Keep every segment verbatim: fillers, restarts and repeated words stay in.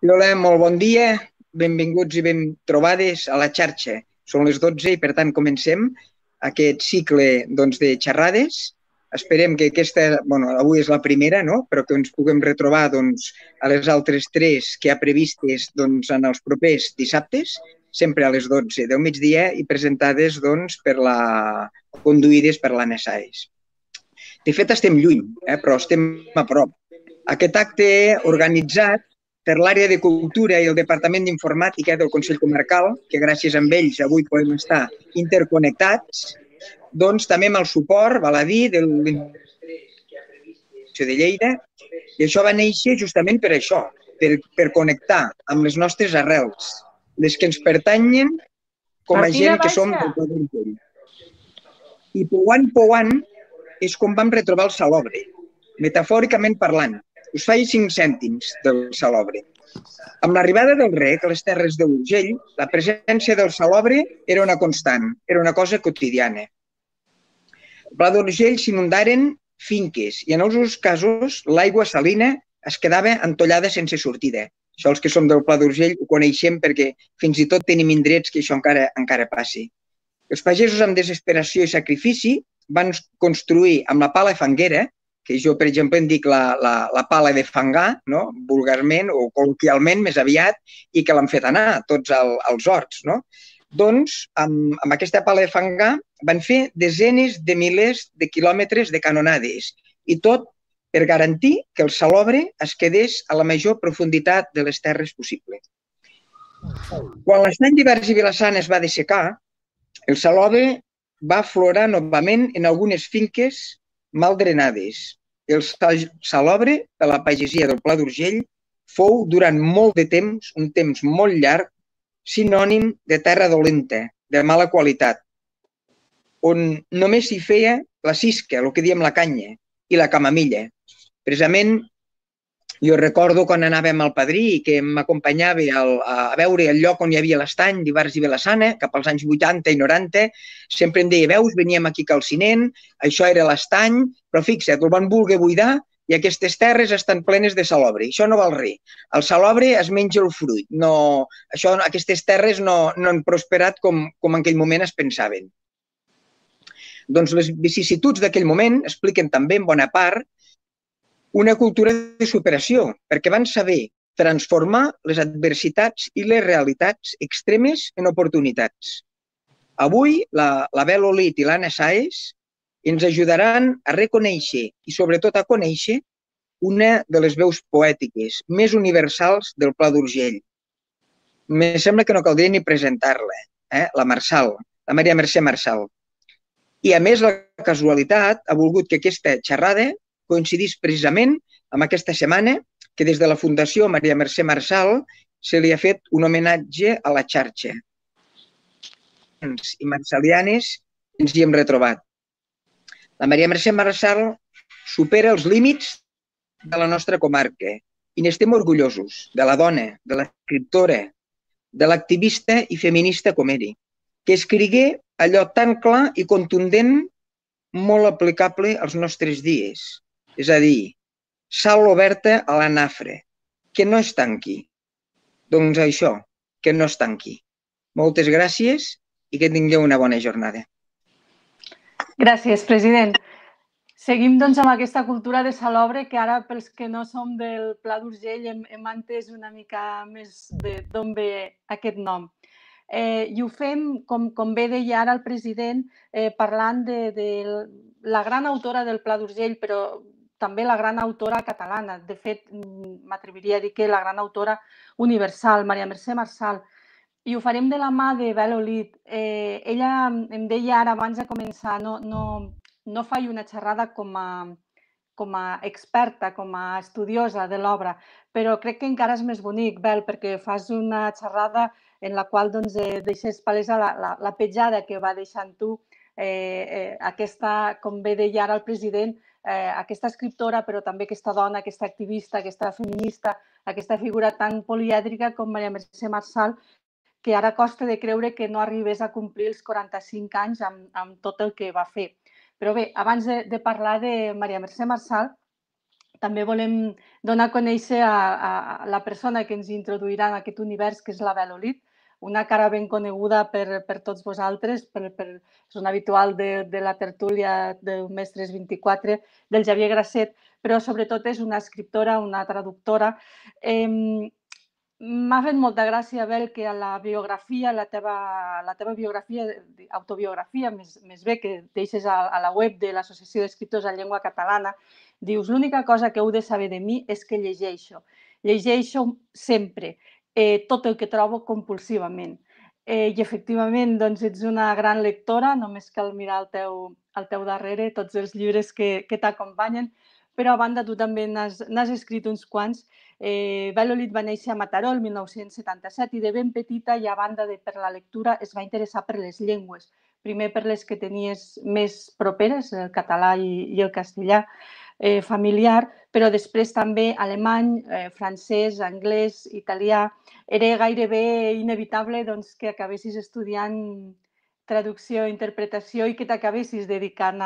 Hola, molt bon dia, benvinguts i ben trobades a la xarxa. Són les dotze i, per tant, comencem aquest cicle doncs, de xerrades. Esperem que aquesta, bueno, avui és la primera, no? Però que ens puguem retrobar doncs, a les altres tres que hi ha previstes doncs, en els propers dissabtes, sempre a les dotze del migdia i presentades doncs, per la... conduïdes per l'Anna Sáez. De fet, estem lluny, eh? Però estem a prop. Aquest acte organitzat per l'àrea de Cultura i el Departament d'Informàtica del Consell Comarcal, que gràcies a ells avui podem estar interconnectats, doncs també amb el suport, val a dir, de l'Institut de Lleida, i això va néixer justament per això, per, per connectar amb les nostres arrels, les que ens pertanyen com a gent que som del Pla d'Urgell. I pouant, pouant, és com vam retrobar el salobre, metafòricament parlant. Us faig cinc cèntims del salobre. Amb l'arribada del rec a les terres d'Urgell, la presència del salobre era una constant, era una cosa quotidiana. Al Pla d'Urgell s'inundaren finques i en alguns casos l'aigua salina es quedava entollada sense sortida. Això els que som del Pla d'Urgell ho coneixem perquè fins i tot tenim indrets que això encara, encara passi. Els pagesos amb desesperació i sacrifici van construir amb la pala fanguera, que jo, per exemple, en dic la, la, la pala de fangar, no? Vulgarment o col·loquialment més aviat, i que l'han fet anar tots al, als horts. No? Doncs, amb, amb aquesta pala de fangar van fer desenes de milers de quilòmetres de canonades i tot per garantir que el salobre es quedés a la major profunditat de les terres possible. Quan l'estany d'Ivars i Vilassana es va dessecar, el salobre va aflorar novament en algunes finques mal drenades. El salobre de la pagesia del Pla d'Urgell fou durant molt de temps, un temps molt llarg, sinònim de terra dolenta, de mala qualitat, on només s'hi feia la cisca, el que diem la canya, i la camamilla. Precisament, jo recordo quan anàvem al Padrí i que m'acompanyava a veure el lloc on hi havia l'estany d'Ivars i Vilassana, cap als anys vuitanta i noranta, sempre em deia, veus, veníem aquí calcinent, això era l'estany, però fixa't, el van voler buidar i aquestes terres estan plenes de salobre. Això no val res. El salobre es menja el fruit. No, això, aquestes terres no, no han prosperat com, com en aquell moment es pensaven. Doncs les vicissituds d'aquell moment expliquen també, en bona part, una cultura de superació, perquè van saber transformar les adversitats i les realitats extremes en oportunitats. Avui, la, la Bel Olit i l'Anna Sáez ens ajudaran a reconèixer i sobretot a conèixer una de les veus poètiques més universals del Pla d'Urgell. Me sembla que no caldria ni presentar-la, eh? La Marsal, la Maria Mercè Marsal. I a més, la casualitat ha volgut que aquesta xerrada coincidís precisament amb aquesta setmana que des de la Fundació Maria Mercè Marsal se li ha fet un homenatge a la xarxa. I marsalianes ens hi hem retrobat. La Maria Mercè Marsal supera els límits de la nostra comarca i n'estem orgullosos, de la dona, de l'escriptora, de l'activista i feminista com eri, que escrigué allò tan clar i contundent molt aplicable als nostres dies. És a dir, sal oberta a la nafra, que no es tanqui. Doncs això, que no es tanqui. Moltes gràcies i que tingueu una bona jornada. Gràcies, president. Seguim doncs amb aquesta cultura de salobre que ara, pels que no som del Pla d'Urgell, hem, hem entès una mica més d'on ve aquest nom. Eh, I ho fem, com, com bé deia ara el president, eh, parlant de, de la gran autora del Pla d'Urgell, però també la gran autora catalana. De fet, m'atreviria a dir que la gran autora universal, Maria Mercè Marsal. I ho farem de la mà de Bel Olit. Eh, ella em deia ara, abans de començar, no, no, no faig una xerrada com a, com a experta, com a estudiosa de l'obra, però crec que encara és més bonic, Bel, perquè fas una xerrada en la qual doncs, eh, deixes palesa la, la, la petjada que va deixant tu, eh, eh, aquesta, com bé deia ara el president, eh, aquesta escriptora, però també aquesta dona, aquesta activista, aquesta feminista, aquesta figura tan polièdrica com Maria Mercè Marsal, que ara costa de creure que no arribés a complir els quaranta-cinc anys amb, amb tot el que va fer. Però bé, abans de, de parlar de Maria Mercè Marsal, també volem donar a conèixer a la persona que ens introduirà en aquest univers, que és la Bel-Olit, una cara ben coneguda per tots vosaltres, és una habitual de la tertúlia del Mestres vint-i-quatre, del Xavier Grasset, però sobretot és una escriptora, una traductora. M'ha fet molta gràcia, Bel, que a la biografia, la teva biografia, autobiografia, més bé, que deixes a la web de l'Associació d'Escriptors en Llengua Catalana, dius, l'única cosa que heu de saber de mi és que llegeixo. Llegeixo sempre, tot el que trobo compulsivament. I, efectivament, ets una gran lectora, només cal mirar al teu darrere tots els llibres que t'acompanyen, però, a banda, tu també n'has escrit uns quants. Bel-Olit va néixer a Mataró el mil nou-cents setanta-set i de ben petita, i a banda de per la lectura, es va interessar per les llengües. Primer per les que tenies més properes, el català i el castellà familiar, però després també alemany, francès, anglès, italià. Era gairebé inevitable que acabessis estudiant traducció i interpretació i que t'acabessis dedicant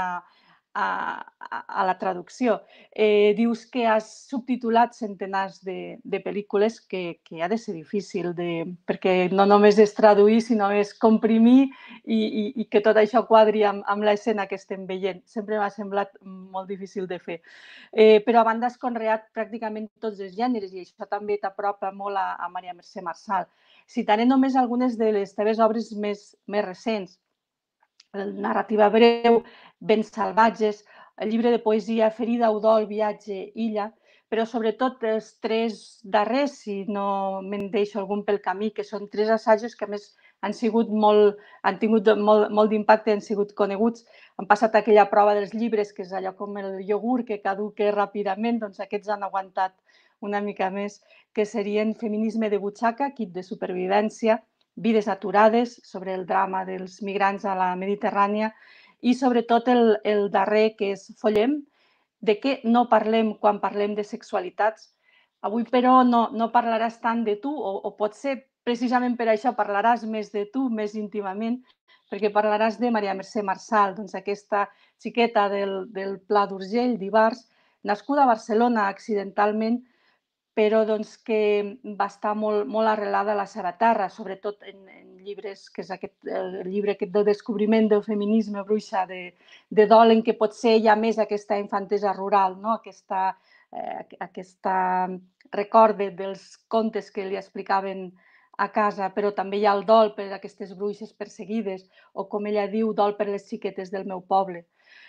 a la traducció. Dius que has subtitulat centenars de pel·lícules, que ha de ser difícil, perquè no només és traduir, sinó és comprimir i que tot això quadri amb l'escena que estem veient. Sempre m'ha semblat molt difícil de fer. Però, a banda, has conreat pràcticament tots els gèneres i això també t'apropa molt a Maria Mercè Marçal. Citaré només algunes de les teves obres més recents. Narrativa breu, Vents salvatges, el llibre de poesia Ferida, Udol, viatge, illa, però sobretot els tres darrers, si no me'n deixo algun pel camí, que són tres assajos que a més han tingut molt d'impacte, han sigut coneguts, han passat aquella prova dels llibres, que és allò com el iogurt que caduca ràpidament, doncs aquests han aguantat una mica més, que serien Feminisme de butxaca, Kit de supervivència, Vides aturades, sobre el drama dels migrants a la Mediterrània, i sobretot el darrer, que és Follem, de què no parlem quan parlem de sexualitats. Avui, però, no parlaràs tant de tu, o potser precisament per això parlaràs més de tu, més íntimament, perquè parlaràs de Maria Mercè Marçal, aquesta xiqueta del Pla d'Urgell, d'Ivars, nascuda a Barcelona accidentalment, però que va estar molt arrelada a la seva terra, sobretot en llibres, que és el llibre de descobriment del feminisme, Bruixa de Dol, en què potser hi ha més aquesta infantesa rural, aquest record dels contes que li explicaven a casa, però també hi ha el dol per aquestes bruixes perseguides, o com ella diu, dol per les xiquetes del meu poble.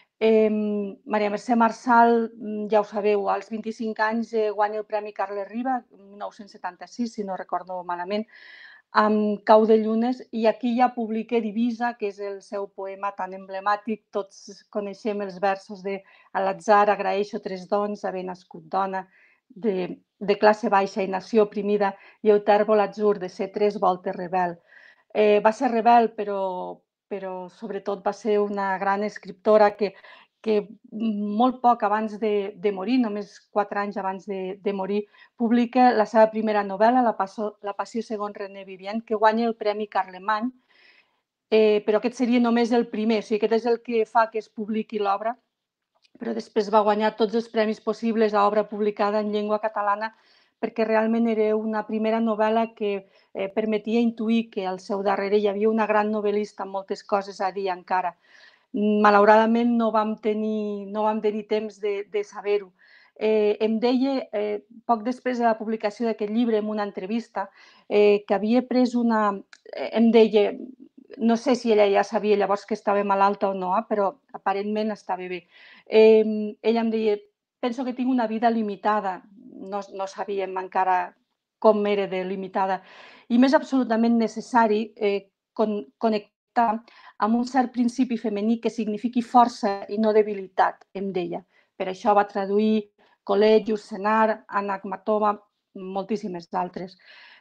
Maria Mercè Marçal, ja ho sabeu, als vint-i-cinc anys guanya el Premi Carles Riba, mil nou-cents setanta-sis, si no recordo malament, amb Cau de llunes, i aquí ja publica Divisa, que és el seu poema tan emblemàtic. Tots coneixem els versos de a l'atzar agraeixo tres dons, haver nascut dona, de classe baixa i nació oprimida, i el tèrbol atzur de ser tres voltes rebel. Va ser rebel, però però sobretot va ser una gran escriptora que molt poc abans de morir, només quatre anys abans de morir, publica la seva primera novel·la, La passió segons René Vivien, que guanya el Premi Carlemany, però aquest seria només el primer, o sigui, aquest és el que fa que es publiqui l'obra, però després va guanyar tots els premis possibles a obra publicada en llengua catalana, perquè realment era una primera novel·la que permetia intuir que al seu darrere hi havia una gran novel·lista amb moltes coses a dir encara. Malauradament no vam tenir temps de saber-ho. Em deia, poc després de la publicació d'aquest llibre, en una entrevista, que havia pres una... Em deia, no sé si ella ja sabia llavors que estava malalta o no, però aparentment estava bé. Ella em deia, penso que tinc una vida limitada, no sabíem encara com era de limitada, i m'és absolutament necessari connectar amb un cert principi femení que signifiqui força i no debilitat, em deia. Per això va traduir Collet, Yourcenar, Anna Akhmatova, moltíssimes d'altres.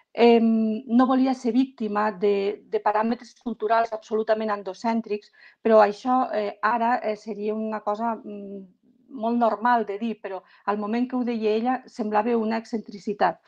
No volia ser víctima de paràmetres culturals absolutament androcèntrics, però això ara seria una cosa molt normal de dir, però al moment que ho deia ella semblava una excentricitat.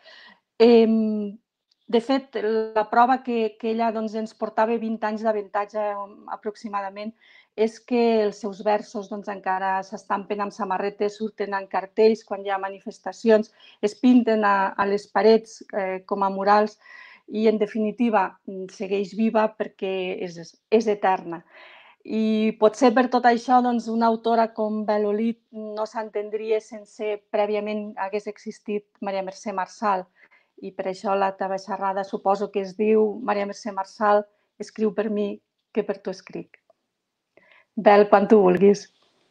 De fet, la prova que ella ens portava vint anys d'avantatge aproximadament és que els seus versos encara s'estampen amb samarretes, surten en cartells quan hi ha manifestacions, es pinten a les parets com a murals i, en definitiva, segueix viva perquè és eterna. I potser per tot això una autora com Bel-Olid no s'entendria sense prèviament hagués existit Maria Mercè Marçal. I per això la teva xerrada suposo que es diu Maria Mercè Marçal, escriu per mi que per tu escric. Bel, quan tu vulguis.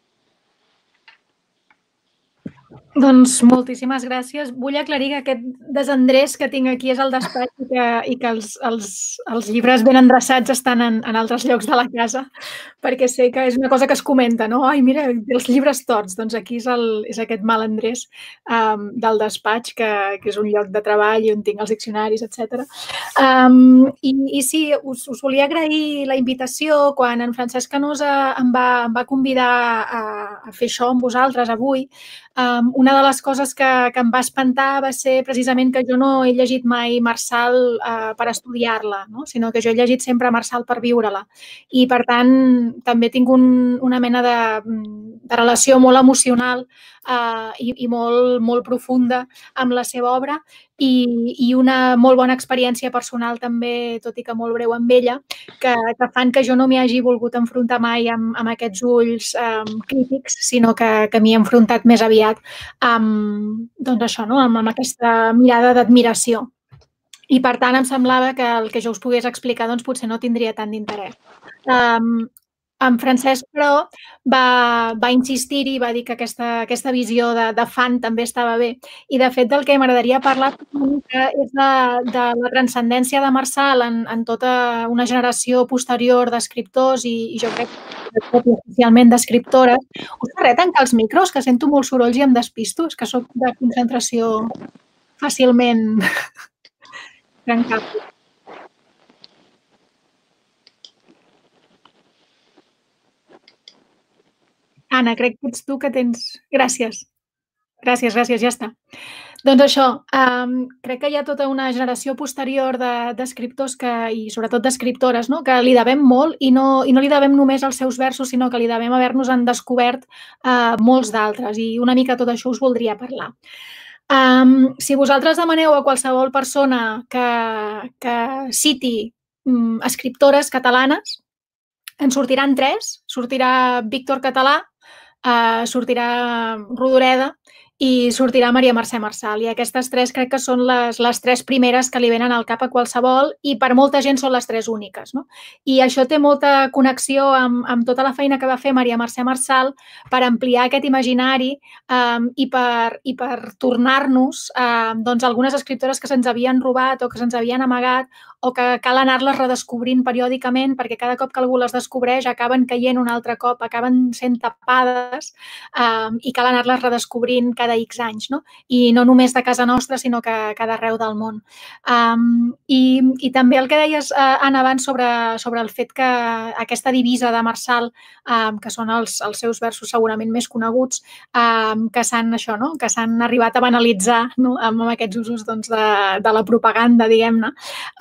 Doncs moltíssimes gràcies. Vull aclarir que aquest desendreç que tinc aquí és el despatx i que els llibres ben endreçats estan en altres llocs de la casa, perquè sé que és una cosa que es comenta, no? Ai, mira, els llibres torts. Doncs aquí és aquest mal endreç del despatx, que és un lloc de treball on tinc els diccionaris, etcètera. I sí, us volia agrair la invitació quan en Francesc Canosa em va convidar a fer això amb vosaltres avui. Una de les coses que em va espantar va ser precisament que jo no he llegit mai Marçal per estudiar-la, sinó que jo he llegit sempre Marçal per viure-la. I, per tant, també tinc una mena de relació molt emocional i molt profunda amb la seva obra i una molt bona experiència personal també, tot i que molt breu amb ella, que fan que jo no m'hi hagi volgut enfrontar mai amb aquests ulls crítics, sinó que m'hi he enfrontat més aviat amb aquesta mirada d'admiració. I, per tant, em semblava que el que jo us pogués explicar potser no tindria tant d'interès. En Francesc, però, va insistir-hi i va dir que aquesta visió de fan també estava bé. I, de fet, del que m'agradaria parlar és de la transcendència de Marçal en tota una generació posterior d'escriptors i jo crec que especialment d'escriptores. Us fa res tancar els micros, que sento molts sorolls i em despisto? És que soc de concentració fàcilment trencable. Anna, crec que ets tu que tens... Gràcies. Gràcies, gràcies, ja està. Doncs això, crec que hi ha tota una generació posterior d'escriptors i sobretot d'escriptores que li devem molt i no li devem només als seus versos, sinó que li devem haver-nos-en descobert molts d'altres i una mica tot això us voldria parlar. Si vosaltres demaneu a qualsevol persona que citi escriptores catalanes, en sortiran tres. Sortirà Víctor Català, sortirà Rodoreda i sortirà Maria Mercè Marçal. I aquestes tres crec que són les tres primeres que li venen al cap a qualsevol i per molta gent són les tres úniques. I això té molta connexió amb tota la feina que va fer Maria Mercè Marçal per ampliar aquest imaginari i per tornar-nos algunes escriptores que se'ns havien robat o que se'ns havien amagat o que cal anar-les redescobrint periòdicament perquè cada cop que algú les descobreix acaben caient un altre cop, acaben sent tapades i cal anar-les redescobrint cada X anys, no? I no només de casa nostra, sinó que cada arreu del món. I també el que deies, Anna, abans sobre el fet que aquesta divisa de Marçal, que són els seus versos segurament més coneguts, que s'han arribat a banalitzar amb aquests usos de la propaganda, diguem-ne,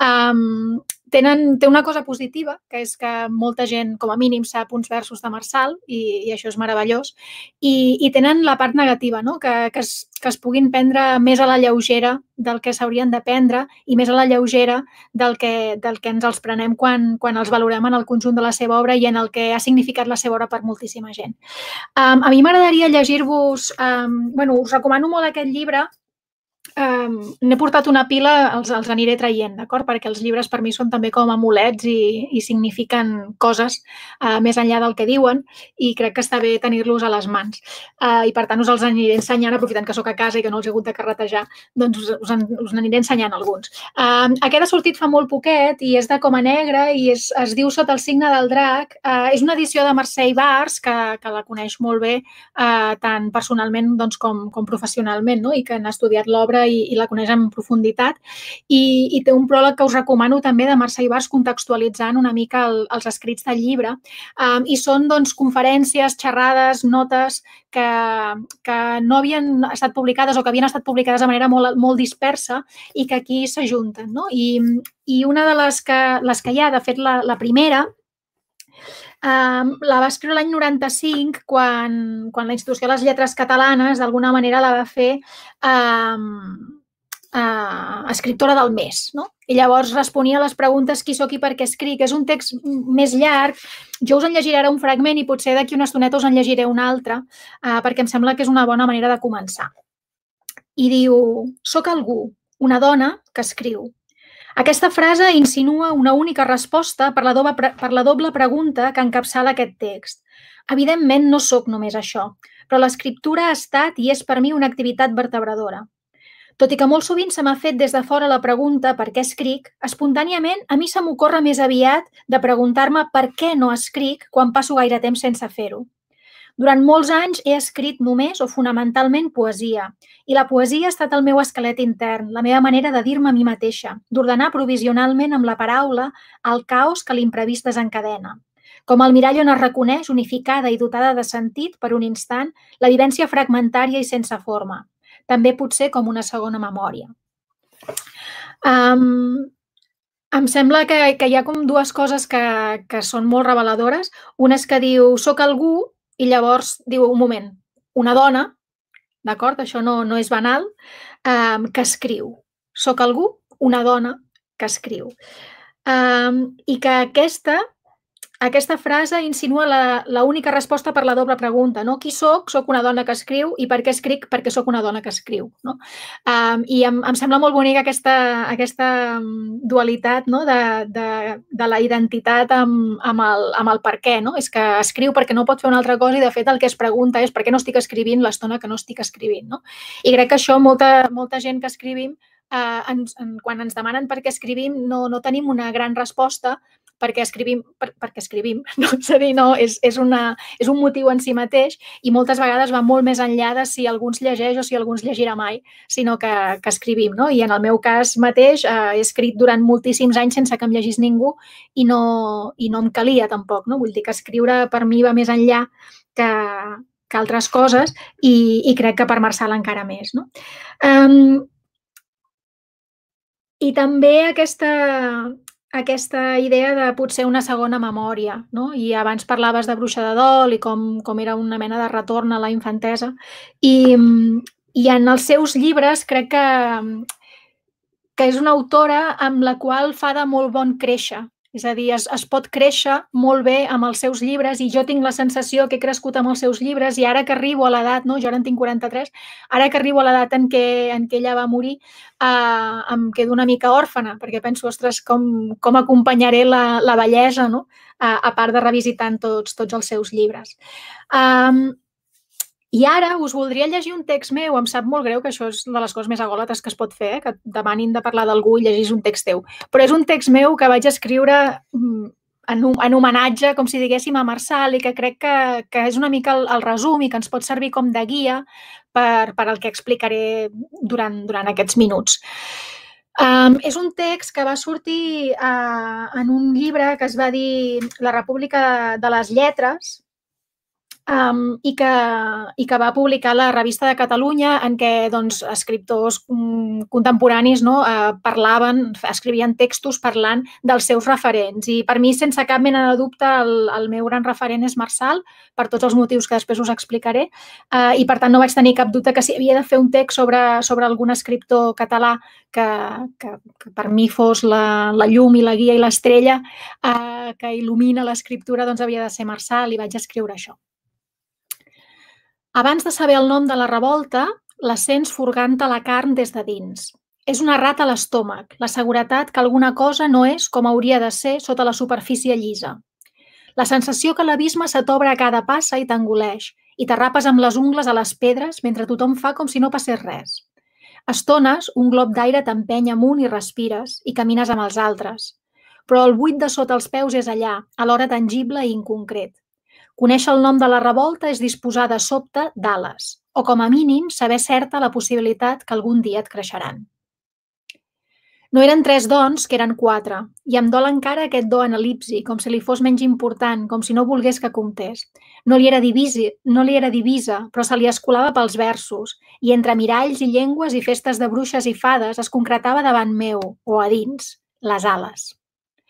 té una cosa positiva, que és que molta gent, com a mínim, sap uns versos de Marçal i això és meravellós, i tenen la part negativa, que es puguin prendre més a la lleugera del que s'haurien de prendre i més a la lleugera del que ens els prenem quan els valorem en el conjunt de la seva obra i en el que ha significat la seva obra per moltíssima gent. A mi m'agradaria llegir-vos, bueno, us recomano molt aquest llibre. N'he portat una pila, els aniré traient, d'acord? Perquè els llibres per mi són també com amulets i signifiquen coses més enllà del que diuen i crec que està bé tenir-los a les mans. I per tant us els aniré ensenyant, aprofitant que sóc a casa i que no els he hagut de carretejar, doncs us n'aniré ensenyant alguns. Aquest ha sortit fa molt poquet i és de Coma Negra i es diu Sota el signe del drac. És una edició de Mercè Ibars, que la coneix molt bé tant personalment com professionalment i que n'ha estudiat l'obra i la coneix en profunditat i té un pròleg que us recomano també de Mercè Ibars contextualitzant una mica els escrits del llibre i són conferències, xerrades, notes que no havien estat publicades o que havien estat publicades de manera molt dispersa i que aquí s'ajunten. I una de les que hi ha, de fet la primera, La va escriure l'any noranta-cinc, quan la Institució de les Lletres Catalanes d'alguna manera la va fer escriptora del mes. I llavors responia a les preguntes qui soc i per què escric. És un text més llarg. Jo us en llegiré ara un fragment i potser d'aquí una estoneta us en llegiré un altre, perquè em sembla que és una bona manera de començar. I diu: soc algú, una dona que escriu. Aquesta frase insinua una única resposta per la doble pregunta que encapçala aquest text. Evidentment, no sóc només això, però l'escriptura ha estat i és per mi una activitat vertebradora. Tot i que molt sovint se m'ha fet des de fora la pregunta per què escric, espontàniament a mi se m'ocorre més aviat de preguntar-me per què no escric quan passo gaire temps sense fer-ho. Durant molts anys he escrit només o fonamentalment poesia, i la poesia ha estat el meu esquelet intern, la meva manera de dir-me a mi mateixa, d'ordenar provisionalment amb la paraula el caos que l'imprevist desencadena. Com el mirall on es reconeix, unificada i dotada de sentit, per un instant, la vivència fragmentària i sense forma. També potser com una segona memòria. Um, em sembla que, que hi ha com dues coses que, que són molt reveladores. Una és que diu, soc algú, i llavors diu, un moment, una dona, d'acord? Això no, no és banal, um, que escriu. Soc algú, una dona que escriu. Um, I que aquesta... Aquesta frase insinua l'única resposta per la doble pregunta. No? Qui soc? Soc una dona que escriu. I per què escric? Perquè soc una dona que escriu. No? Um, I em, em sembla molt bonica aquesta, aquesta dualitat, no? de, de, de la identitat amb, amb, el, amb el per què. No? És que escriu perquè no pot fer una altra cosa i, de fet, el que es pregunta és per què no estic escrivint l'estona que no estic escrivint. No? I crec que això molta, molta gent que escrivim, eh, ens, en, quan ens demanen per què escrivim, no, no tenim una gran resposta, perquè escrivim, per, perquè escrivim, no? És a dir, no, és, és, una, és un motiu en si mateix i moltes vegades va molt més enllà de si algú ens llegeix o si algú ens llegirà mai, sinó que, que escrivim, no? I en el meu cas mateix eh, he escrit durant moltíssims anys sense que em llegís ningú i no, i no em calia tampoc, no? Vull dir que escriure per mi va més enllà que, que altres coses i, i crec que per Marçal encara més, no? Um, I també aquesta... aquesta idea de potser una segona memòria, no? I abans parlaves de Bruixa de Dol i com, com era una mena de retorn a la infantesa. I, i en els seus llibres crec que, que és una autora amb la qual fa de molt bon créixer. És a dir, es, es pot créixer molt bé amb els seus llibres i jo tinc la sensació que he crescut amb els seus llibres i ara que arribo a l'edat, no? Jo ara en tinc quaranta-tres, ara que arribo a l'edat en què, en què ella va morir, eh, em quedo una mica òrfana, perquè penso, ostres, com, com acompanyaré la, la bellesa, no? A, a part de revisitant tots, tots els seus llibres. Um, I ara us voldria llegir un text meu, em sap molt greu que això és de les coses més agòlates que es pot fer, eh? Que demanin de parlar d'algú i llegís un text teu, però és un text meu que vaig escriure en, en homenatge, com si diguéssim, a Marçal i que crec que, que és una mica el, el resum i que ens pot servir com de guia per, per al que explicaré durant, durant aquests minuts. Um, és un text que va sortir uh, en un llibre que es va dir La República de les Lletres, Um, i, que, i que va publicar la Revista de Catalunya, en què doncs, escriptors um, contemporanis, no, uh, parlaven, escrivien textos parlant dels seus referents. I per mi, sense cap mena de dubte, el, el meu gran referent és Marçal, per tots els motius que després us explicaré, uh, i per tant no vaig tenir cap dubte que si havia de fer un text sobre, sobre algun escriptor català que, que, que per mi fos la, la llum i la guia i l'estrella uh, que il·lumina l'escriptura, doncs havia de ser Marçal, i vaig escriure això. Abans de saber el nom de la revolta, la sents furgant-te la carn des de dins. És una rata a l'estómac, la seguretat que alguna cosa no és com hauria de ser sota la superfície llisa. La sensació que l'abisme se t'obre a cada passa i t'engoleix, i t'arrapes amb les ungles a les pedres mentre tothom fa com si no passés res. A estones, un glob d'aire t'empeny amunt i respires, i camines amb els altres. Però el buit de sota els peus és allà, alhora tangible i inconcret. Conèixer el nom de la revolta és disposar de sobte d'ales, o com a mínim saber certa la possibilitat que algun dia et creixeran. No eren tres dons, que eren quatre, i em dol encara aquest do en el·lipsi, com si li fos menys important, com si no volgués que comptés. No li era divisi, no li era divisa, però se li escolava pels versos, i entre miralls i llengües i festes de bruixes i fades es concretava davant meu, o a dins, les ales.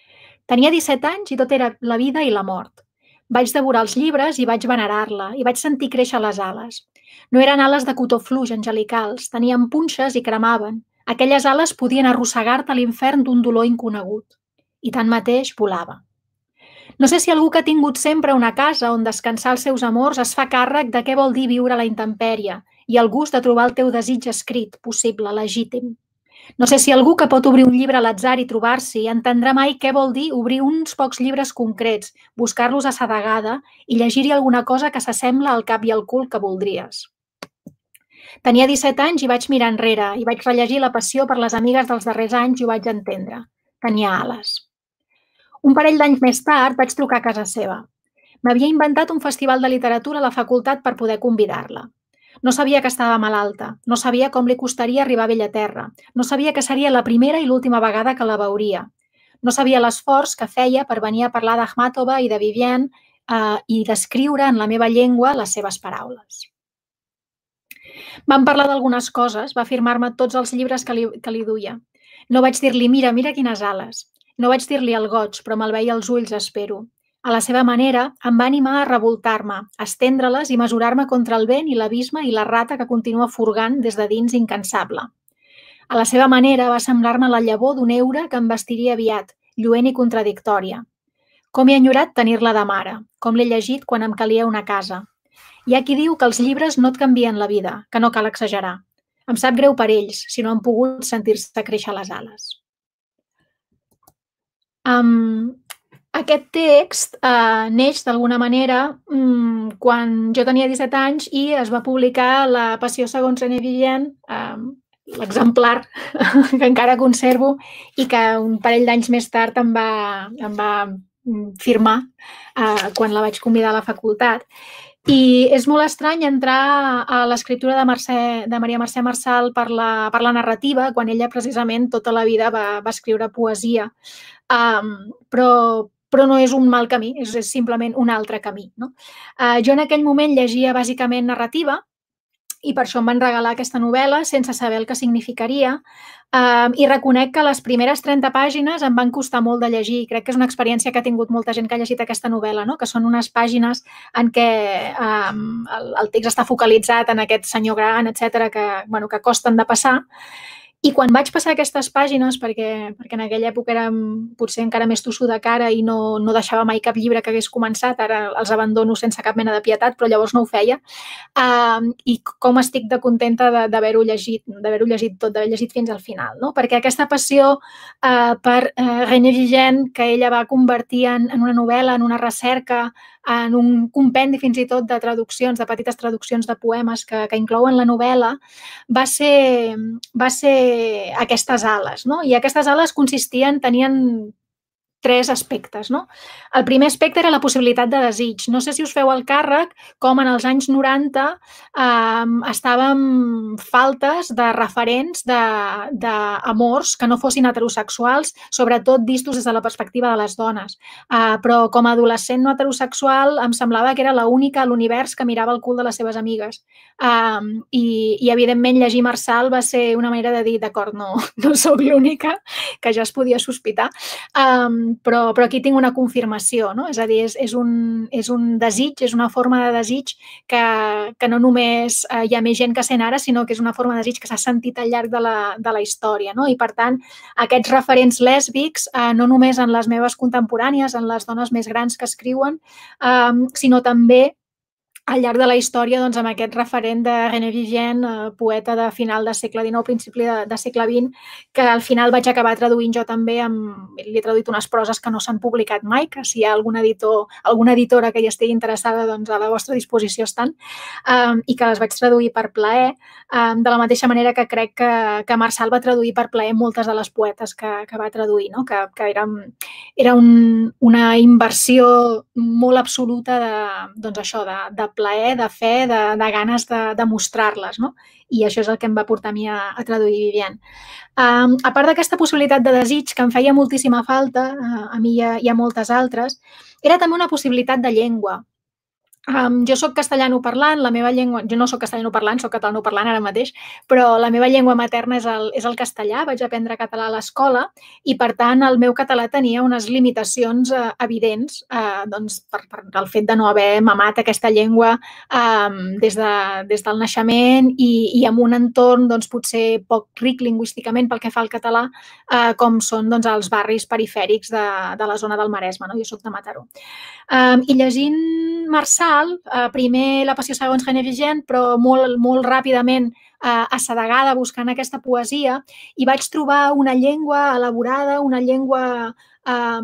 Tenia disset anys i tot era la vida i la mort. Vaig devorar els llibres i vaig venerar-la i vaig sentir créixer les ales. No eren ales de cotó fluix angelicals, tenien punxes i cremaven. Aquelles ales podien arrossegar-te a l'infern d'un dolor inconegut. I tanmateix volava. No sé si algú que ha tingut sempre una casa on descansar els seus amors es fa càrrec de què vol dir viure a la intempèrie i el gust de trobar el teu desig escrit, possible, legítim. No sé si algú que pot obrir un llibre a l'atzar i trobar-s'hi entendrà mai què vol dir obrir uns pocs llibres concrets, buscar-los a sedegada i llegir-hi alguna cosa que s'assembla al cap i al cul que voldries. Tenia disset anys i vaig mirar enrere i vaig rellegir La passió per les amigues dels darrers anys i ho vaig entendre. Tenia ales. Un parell d'anys més tard vaig trucar a casa seva. M'havia inventat un festival de literatura a la facultat per poder convidar-la. No sabia que estava malalta, no sabia com li costaria arribar a Bellaterra, no sabia que seria la primera i l'última vegada que la veuria. No sabia l'esforç que feia per venir a parlar d'Akhmatova i de Vivienne eh, i d'escriure en la meva llengua les seves paraules. Vam parlar d'algunes coses, va firmar-me tots els llibres que li, que li duia. No vaig dir-li, mira, mira quines ales. No vaig dir-li el goig, però me'l veia als ulls, espero. A la seva manera, em va animar a revoltar-me, a estendre-les i mesurar-me contra el vent i l'abisme i la rata que continua furgant des de dins incansable. A la seva manera va semblar-me la llavor d'un eure que em vestiria aviat, lluent i contradictòria. Com he enyorat tenir-la de mare, com l'he llegit quan em calia una casa. Hi ha qui diu que els llibres no et canvien la vida, que no cal exagerar. Em sap greu per ells, si no han pogut sentir-se créixer les ales. Um, aquest text uh, neix d'alguna manera um, quan jo tenia disset anys i es va publicar La passió segons René Vivienne, um, l'exemplar que encara conservo i que un parell d'anys més tard em va, em va firmar uh, quan la vaig convidar a la facultat. I és molt estrany entrar a l'escriptura de, Mercè, de Maria Mercè Marçal per la, per la narrativa, quan ella precisament tota la vida va, va escriure poesia. Um, però, però no és un mal camí, és, és simplement un altre camí. No? Uh, jo en aquell moment llegia bàsicament narrativa i per això em van regalar aquesta novel·la sense saber el que significaria uh, i reconec que les primeres trenta pàgines em van costar molt de llegir. Crec que és una experiència que ha tingut molta gent que ha llegit aquesta novel·la, no? Que són unes pàgines en què um, el, el text està focalitzat en aquest senyor gran, etcètera, que, bueno, que costen de passar. I quan vaig passar aquestes pàgines, perquè, perquè en aquella època era potser encara més tossuda de cara i no, no deixava mai cap llibre que hagués començat, ara els abandono sense cap mena de pietat, però llavors no ho feia, uh, i com estic de contenta d'haver-ho llegit, d'haver-ho llegit tot, d'haver llegit fins al final, no? Perquè aquesta passió uh, per uh, René Vivienne, que ella va convertir en, en una novel·la, en una recerca, en un compendi fins i tot de traduccions, de petites traduccions de poemes que, que inclouen la novel·la, va ser, va ser aquestes ales, no? I aquestes ales consistien, tenien tres aspectes, no? El primer aspecte era la possibilitat de desig. No sé si us feu el càrrec com en els anys noranta eh, estàvem faltes de referents d'amors que no fossin heterosexuals, sobretot vistos des de la perspectiva de les dones. Eh, però com a adolescent no heterosexual em semblava que era l'única a l'univers que mirava el cul de les seves amigues. Eh, i, i evidentment llegir Marçal va ser una manera de dir, d'acord, no, no soc l'única, que ja es podia sospitar, eh, Però, però aquí tinc una confirmació, no? És a dir, és, és, un, és un desig, és una forma de desig que, que no només eh, hi ha més gent que sent ara, sinó que és una forma de desig que s'ha sentit al llarg de la, de la història, no? I per tant, aquests referents lèsbics, eh, no només en les meves contemporànies, en les dones més grans que escriuen, eh, sinó també al llarg de la història, doncs, amb aquest referent de René Vivienne, eh, poeta de final del segle dinou, principi de, de segle vint, que al final vaig acabar traduint jo també, amb, li he traduït unes proses que no s'han publicat mai, que si hi ha algun editor, alguna editora que hi estigui interessada, doncs a la vostra disposició estan, eh, i que les vaig traduir per plaer, eh, de la mateixa manera que crec que, que Marçal va traduir per plaer moltes de les poetes que, que va traduir, no? que, que era, era un, una inversió molt absoluta de, doncs això, de, de plaer, de fe, de, de ganes de, de mostrar-les, no? I això és el que em va portar a mi a, a traduir Vivienne. Um, a part d'aquesta possibilitat de desig, que em feia moltíssima falta, uh, a mi i a, i a moltes altres, era també una possibilitat de llengua. Um, jo soc castellanoparlant, la meva llengua... Jo no soc castellanoparlant, soc catalanoparlant ara mateix, però la meva llengua materna és el, és el castellà, vaig aprendre català a l'escola i, per tant, el meu català tenia unes limitacions uh, evidents uh, doncs, per, per el fet de no haver mamat aquesta llengua um, des, de, des del naixement i, i amb un entorn doncs, potser poc ric lingüísticament pel que fa al català, uh, com són doncs, els barris perifèrics de, de la zona del Maresme. No? Jo soc de Mataró. Um, I llegint Marçal, eh, primer La passió segons René Vigent, però molt, molt ràpidament eh, assedegada buscant aquesta poesia, i vaig trobar una llengua elaborada, una llengua eh,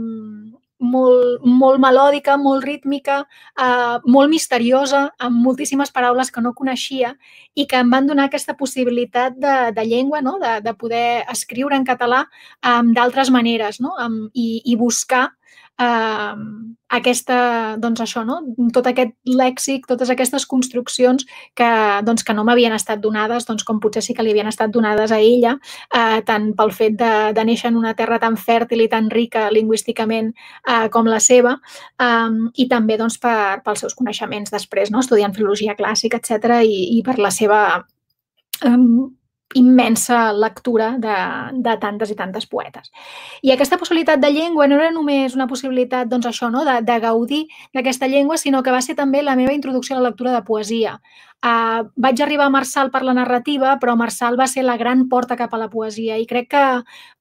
molt, molt melòdica, molt rítmica, eh, molt misteriosa, amb moltíssimes paraules que no coneixia i que em van donar aquesta possibilitat de, de llengua, no? de, de poder escriure en català eh, d'altres maneres, no? um, i, i buscar Uh, aquesta, doncs això, no? Tot aquest lèxic, totes aquestes construccions que, doncs, que no m'havien estat donades, doncs, com potser sí que li havien estat donades a ella, uh, tant pel fet de, de néixer en una terra tan fèrtil i tan rica lingüísticament uh, com la seva, um, i també doncs, per, pels seus coneixements després, no? Estudiant filologia clàssica, etcètera, i, i per la seva um, immensa lectura de, de tantes i tantes poetes. I aquesta possibilitat de llengua no era només una possibilitat, doncs això, no? de, de gaudir d'aquesta llengua, sinó que va ser també la meva introducció a la lectura de poesia. Uh, vaig arribar a Marçal per la narrativa, però Marçal va ser la gran porta cap a la poesia i crec que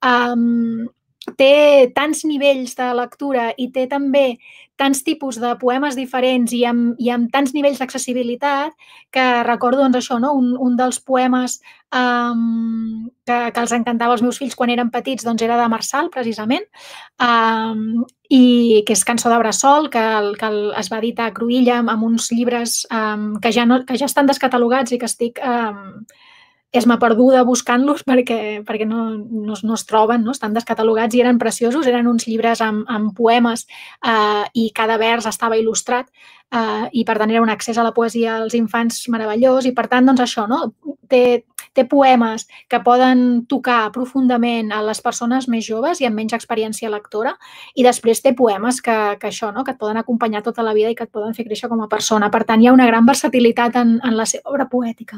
um, té tants nivells de lectura i té també tants tipus de poemes diferents i amb, i amb tants nivells d'accessibilitat que recordo doncs, això, no? un, un dels poemes um, que, que els encantava als meus fills quan eren petits doncs, era de Marçal, precisament, um, i que és Cançó de Bressol, que, el, que el, es va editar a Cruïlla amb, amb uns llibres um, que, ja no, que ja estan descatalogats i que estic... Um, és-me perduda buscant-los perquè, perquè no, no, no es troben, no? Estan descatalogats i eren preciosos, eren uns llibres amb, amb poemes eh, i cada vers estava il·lustrat eh, i per tant era un accés a la poesia als infants meravellós i per tant doncs això, no? Té, té poemes que poden tocar profundament a les persones més joves i amb menys experiència lectora i després té poemes que, que això, no? Que et poden acompanyar tota la vida i que et poden fer créixer com a persona. Per tant, hi ha una gran versatilitat en, en la seva obra poètica.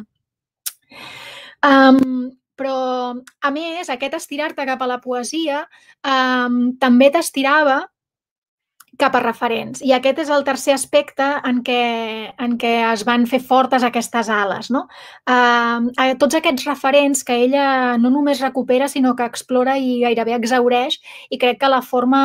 Um, però, a més, aquest estirar-te cap a la poesia um, també t'estirava cap a referents. I aquest és el tercer aspecte en què, en què es van fer fortes aquestes ales. No? Uh, tots aquests referents que ella no només recupera, sinó que explora i gairebé exhaureix, i crec que la forma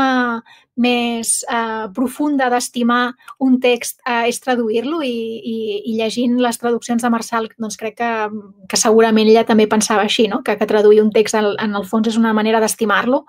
més eh, profunda d'estimar un text eh, és traduir-lo i, i, i llegint les traduccions de Marçal doncs crec que, que segurament ella també pensava així, no? que, que traduir un text en, en el fons és una manera d'estimar-lo.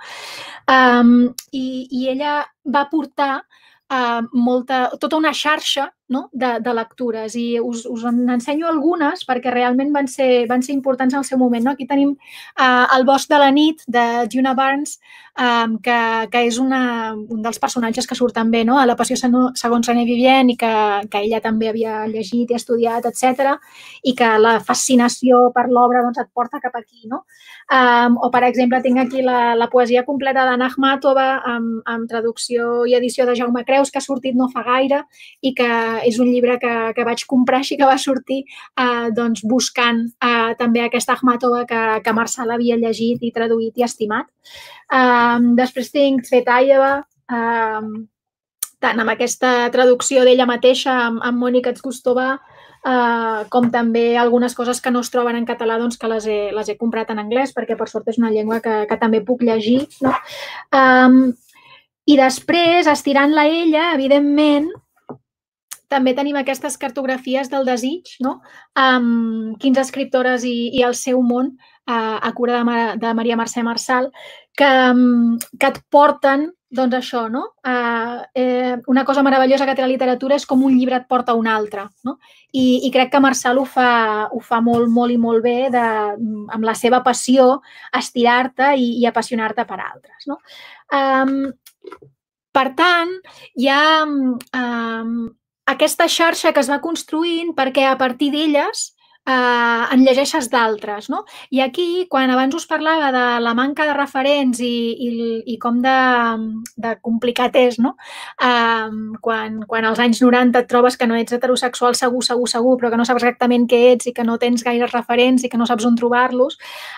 Um, i, I ella va portar Uh, molta, tota una xarxa, no? de, de lectures i us, us en ensenyo algunes perquè realment van ser, van ser importants en el seu moment. No? Aquí tenim uh, El bosc de la nit de Djuna Barnes, um, que, que és una, un dels personatges que surt també no? a La passió segons René Vigent i que, que ella també havia llegit i estudiat, etcètera, i que la fascinació per l'obra doncs, et porta cap aquí. No? Um, o, per exemple, tinc aquí la, la poesia completa d'Anna Akhmatova amb, amb traducció i edició de Jaume Creus, que ha sortit no fa gaire i que és un llibre que, que vaig comprar així que va sortir eh, doncs buscant eh, també aquesta Akhmatova que, que Marçal havia llegit i traduït i estimat. Eh, després tinc Tsvetaeva, eh, tant amb aquesta traducció d'ella mateixa, amb, amb Mònica Tzgustova, Uh, com també algunes coses que no es troben en català doncs que les he, les he comprat en anglès perquè per sort és una llengua que, que també puc llegir. No? Um, I després, estirant-la ella, evidentment, també tenim aquestes cartografies del desig, no? Amb quinze escriptores i, i el seu món uh, a cura de, de Maria Mercè Marçal que, que et porten doncs això, no? Uh, eh, una cosa meravellosa que té la literatura és com un llibre et porta a un altre, no? I, i crec que Marçal ho fa, ho fa molt, molt i molt bé de, amb la seva passió, estirar-te i, i apassionar-te per altres, no? Um, per tant, hi ha um, aquesta xarxa que es va construint perquè a partir d'elles en llegeixes d'altres, no? I aquí, quan abans us parlava de la manca de referents i com de complicat és, no? Quan als anys noranta et trobes que no ets heterosexual segur, segur, segur, però que no saps exactament què ets i que no tens gaires referents i que no saps on trobar-los.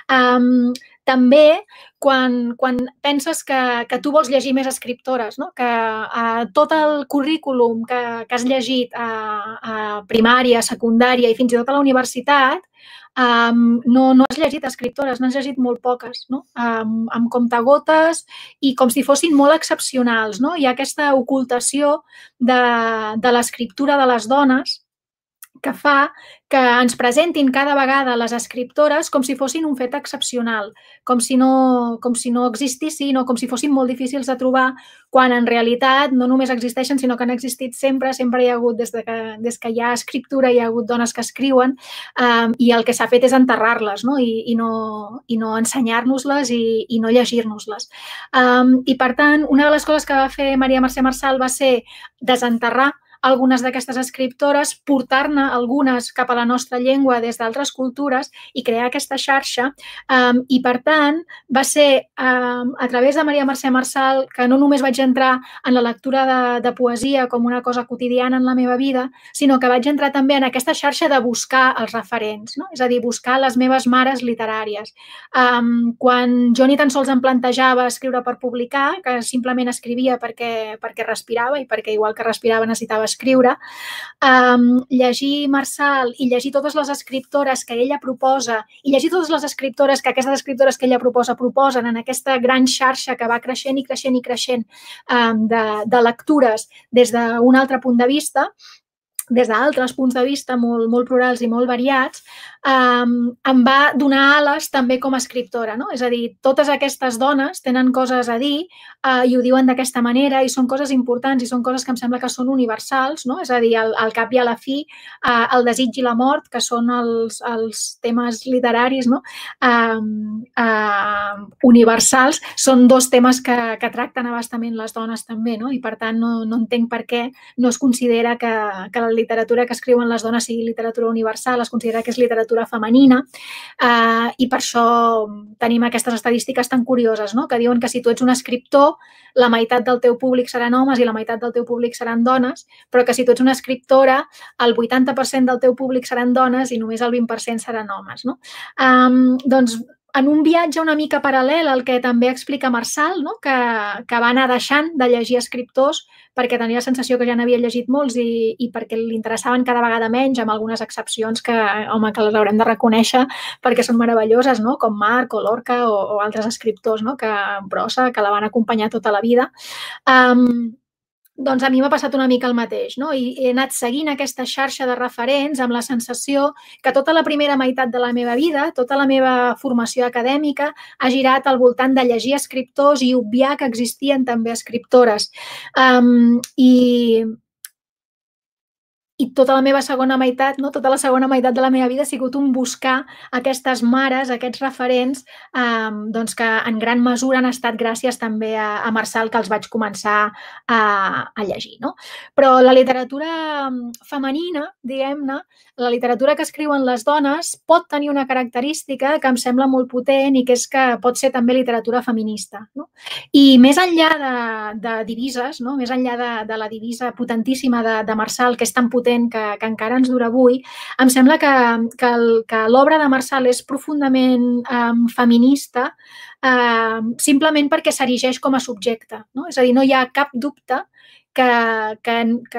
També quan penses que tu vols llegir més escriptores, que tot el currículum que has llegit a primària, secundària i fins i tot a la universitat, no has llegit escriptores, n'has llegit molt poques, amb comptagotes i com si fossin molt excepcionals. Hi ha aquesta ocultació de l'escriptura de les dones que fa que ens presentin cada vegada les escriptores com si fossin un fet excepcional, com si no existissin o com si fossin molt difícils de trobar, quan en realitat no només existeixen, sinó que han existit sempre, sempre hi ha hagut, des que hi ha escriptura, hi ha hagut dones que escriuen, i el que s'ha fet és enterrar-les i no ensenyar-nos-les i no llegir-nos-les. I, per tant, una de les coses que va fer Maria Mercè Marçal va ser desenterrar algunes d'aquestes escriptores, portar-ne algunes cap a la nostra llengua des d'altres cultures i crear aquesta xarxa. I, per tant, va ser a través de Maria Mercè Marçal que no només vaig entrar en la lectura de poesia com una cosa quotidiana en la meva vida, sinó que vaig entrar també en aquesta xarxa de buscar els referents, és a dir, buscar les meves mares literàries. Quan jo ni tan sols em plantejava escriure per publicar, que simplement escrivia perquè respirava i perquè, igual que respirava, necessitava escriure, llegir Marçal i llegir totes les escriptores que ella proposa i llegir totes les escriptores que aquestes escriptores que ella proposa proposen en aquesta gran xarxa que va creixent i creixent i creixent de lectures des d'un altre punt de vista, des d'altres punts de vista molt plurals i molt variats, em va donar ales també com a escriptora. És a dir, totes aquestes dones tenen coses a dir i ho diuen d'aquesta manera i són coses importants i són coses que em sembla que són universals. És a dir, al cap i a la fi, el desig i la mort, que són els temes literaris universals, són dos temes que tracten a bastament les dones també, i per tant no entenc per què no es considera que la literatura que escriuen les dones sigui literatura universal, es considera que és literatura femenina i per això tenim aquestes estadístiques tan curioses que diuen que si tu ets un escriptor, la meitat del teu públic seran homes i la meitat del teu públic seran dones, però que si tu ets una escriptora, el vuitanta per cent del teu públic seran dones i només el vint per cent seran homes. Doncs en un viatge una mica paral·lel al que també explica Marçal, que va anar deixant de llegir escriptors perquè tenia la sensació que ja n'havia llegit molts i perquè li interessaven cada vegada menys, amb algunes excepcions que, home, que les haurem de reconèixer perquè són meravelloses, com Marc o Lorca o altres escriptors en prosa que la van acompanyar tota la vida. Doncs a mi m'ha passat una mica el mateix, i he anat seguint aquesta xarxa de referents amb la sensació que tota la primera meitat de la meva vida, tota la meva formació acadèmica, ha girat al voltant de llegir escriptors i obviar que existien també escriptores. I... I tota la meva segona meitat, tota la segona meitat de la meva vida ha sigut un buscar aquestes mares, aquests referents que en gran mesura han estat gràcies també a Marçal, que els vaig començar a llegir. Però la literatura femenina, diguem-ne, la literatura que escriuen les dones pot tenir una característica que em sembla molt potent i que és que pot ser també literatura feminista. I més enllà de divises, més enllà de la divisa potentíssima de Marçal, que és tan potent que encara ens dura avui, em sembla que l'obra de Marçal és profundament feminista simplement perquè s'erigeix com a subjecte. És a dir, no hi ha cap dubte que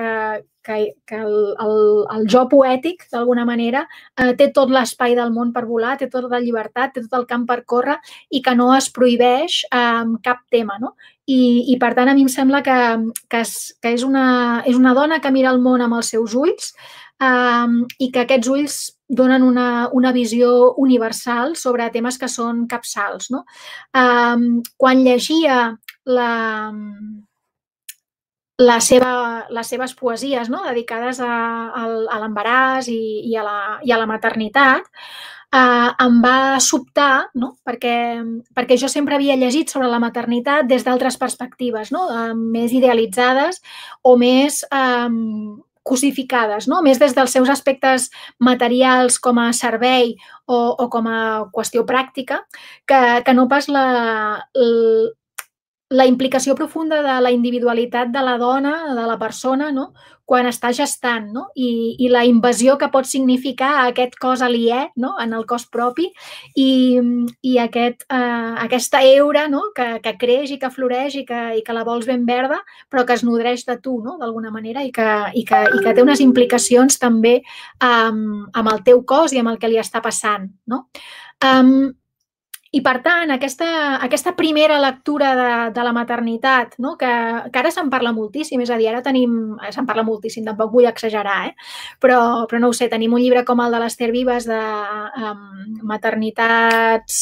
el jo poètic, d'alguna manera, té tot l'espai del món per volar, té tota la llibertat, té tot el camp per córrer i que no es prohibeix cap tema. I, per tant, a mi em sembla que és una dona que mira el món amb els seus ulls i que aquests ulls donen una visió universal sobre temes que són capçals. Quan llegia les seves poesies dedicades a l'embaràs i a la maternitat, em va sobtar, perquè jo sempre havia llegit sobre la maternitat des d'altres perspectives, més idealitzades o més cosificades, no? Més des dels seus aspectes materials com a servei o, o com a qüestió pràctica, que, que no pas la, la, la implicació profunda de la individualitat de la dona, de la persona, no? Quan està gestant, no? I, i la invasió que pot significar aquest cos aliè, no? En el cos propi i, i aquest, eh, aquesta eura, no? que, que creix i que floreix i que, i que la vols ben verda, però que es nodreix de tu, no? D'alguna manera, i que, i, que, i que té unes implicacions també um, amb el teu cos i amb el que li està passant, no? Um, I, per tant, aquesta, aquesta primera lectura de, de la maternitat, no? que, que ara se'n parla moltíssim, és a dir, ara tenim... Se'n parla moltíssim, tampoc vull exagerar, eh? però, però no ho sé, tenim un llibre com el de l'Ester Vives de um, maternitats...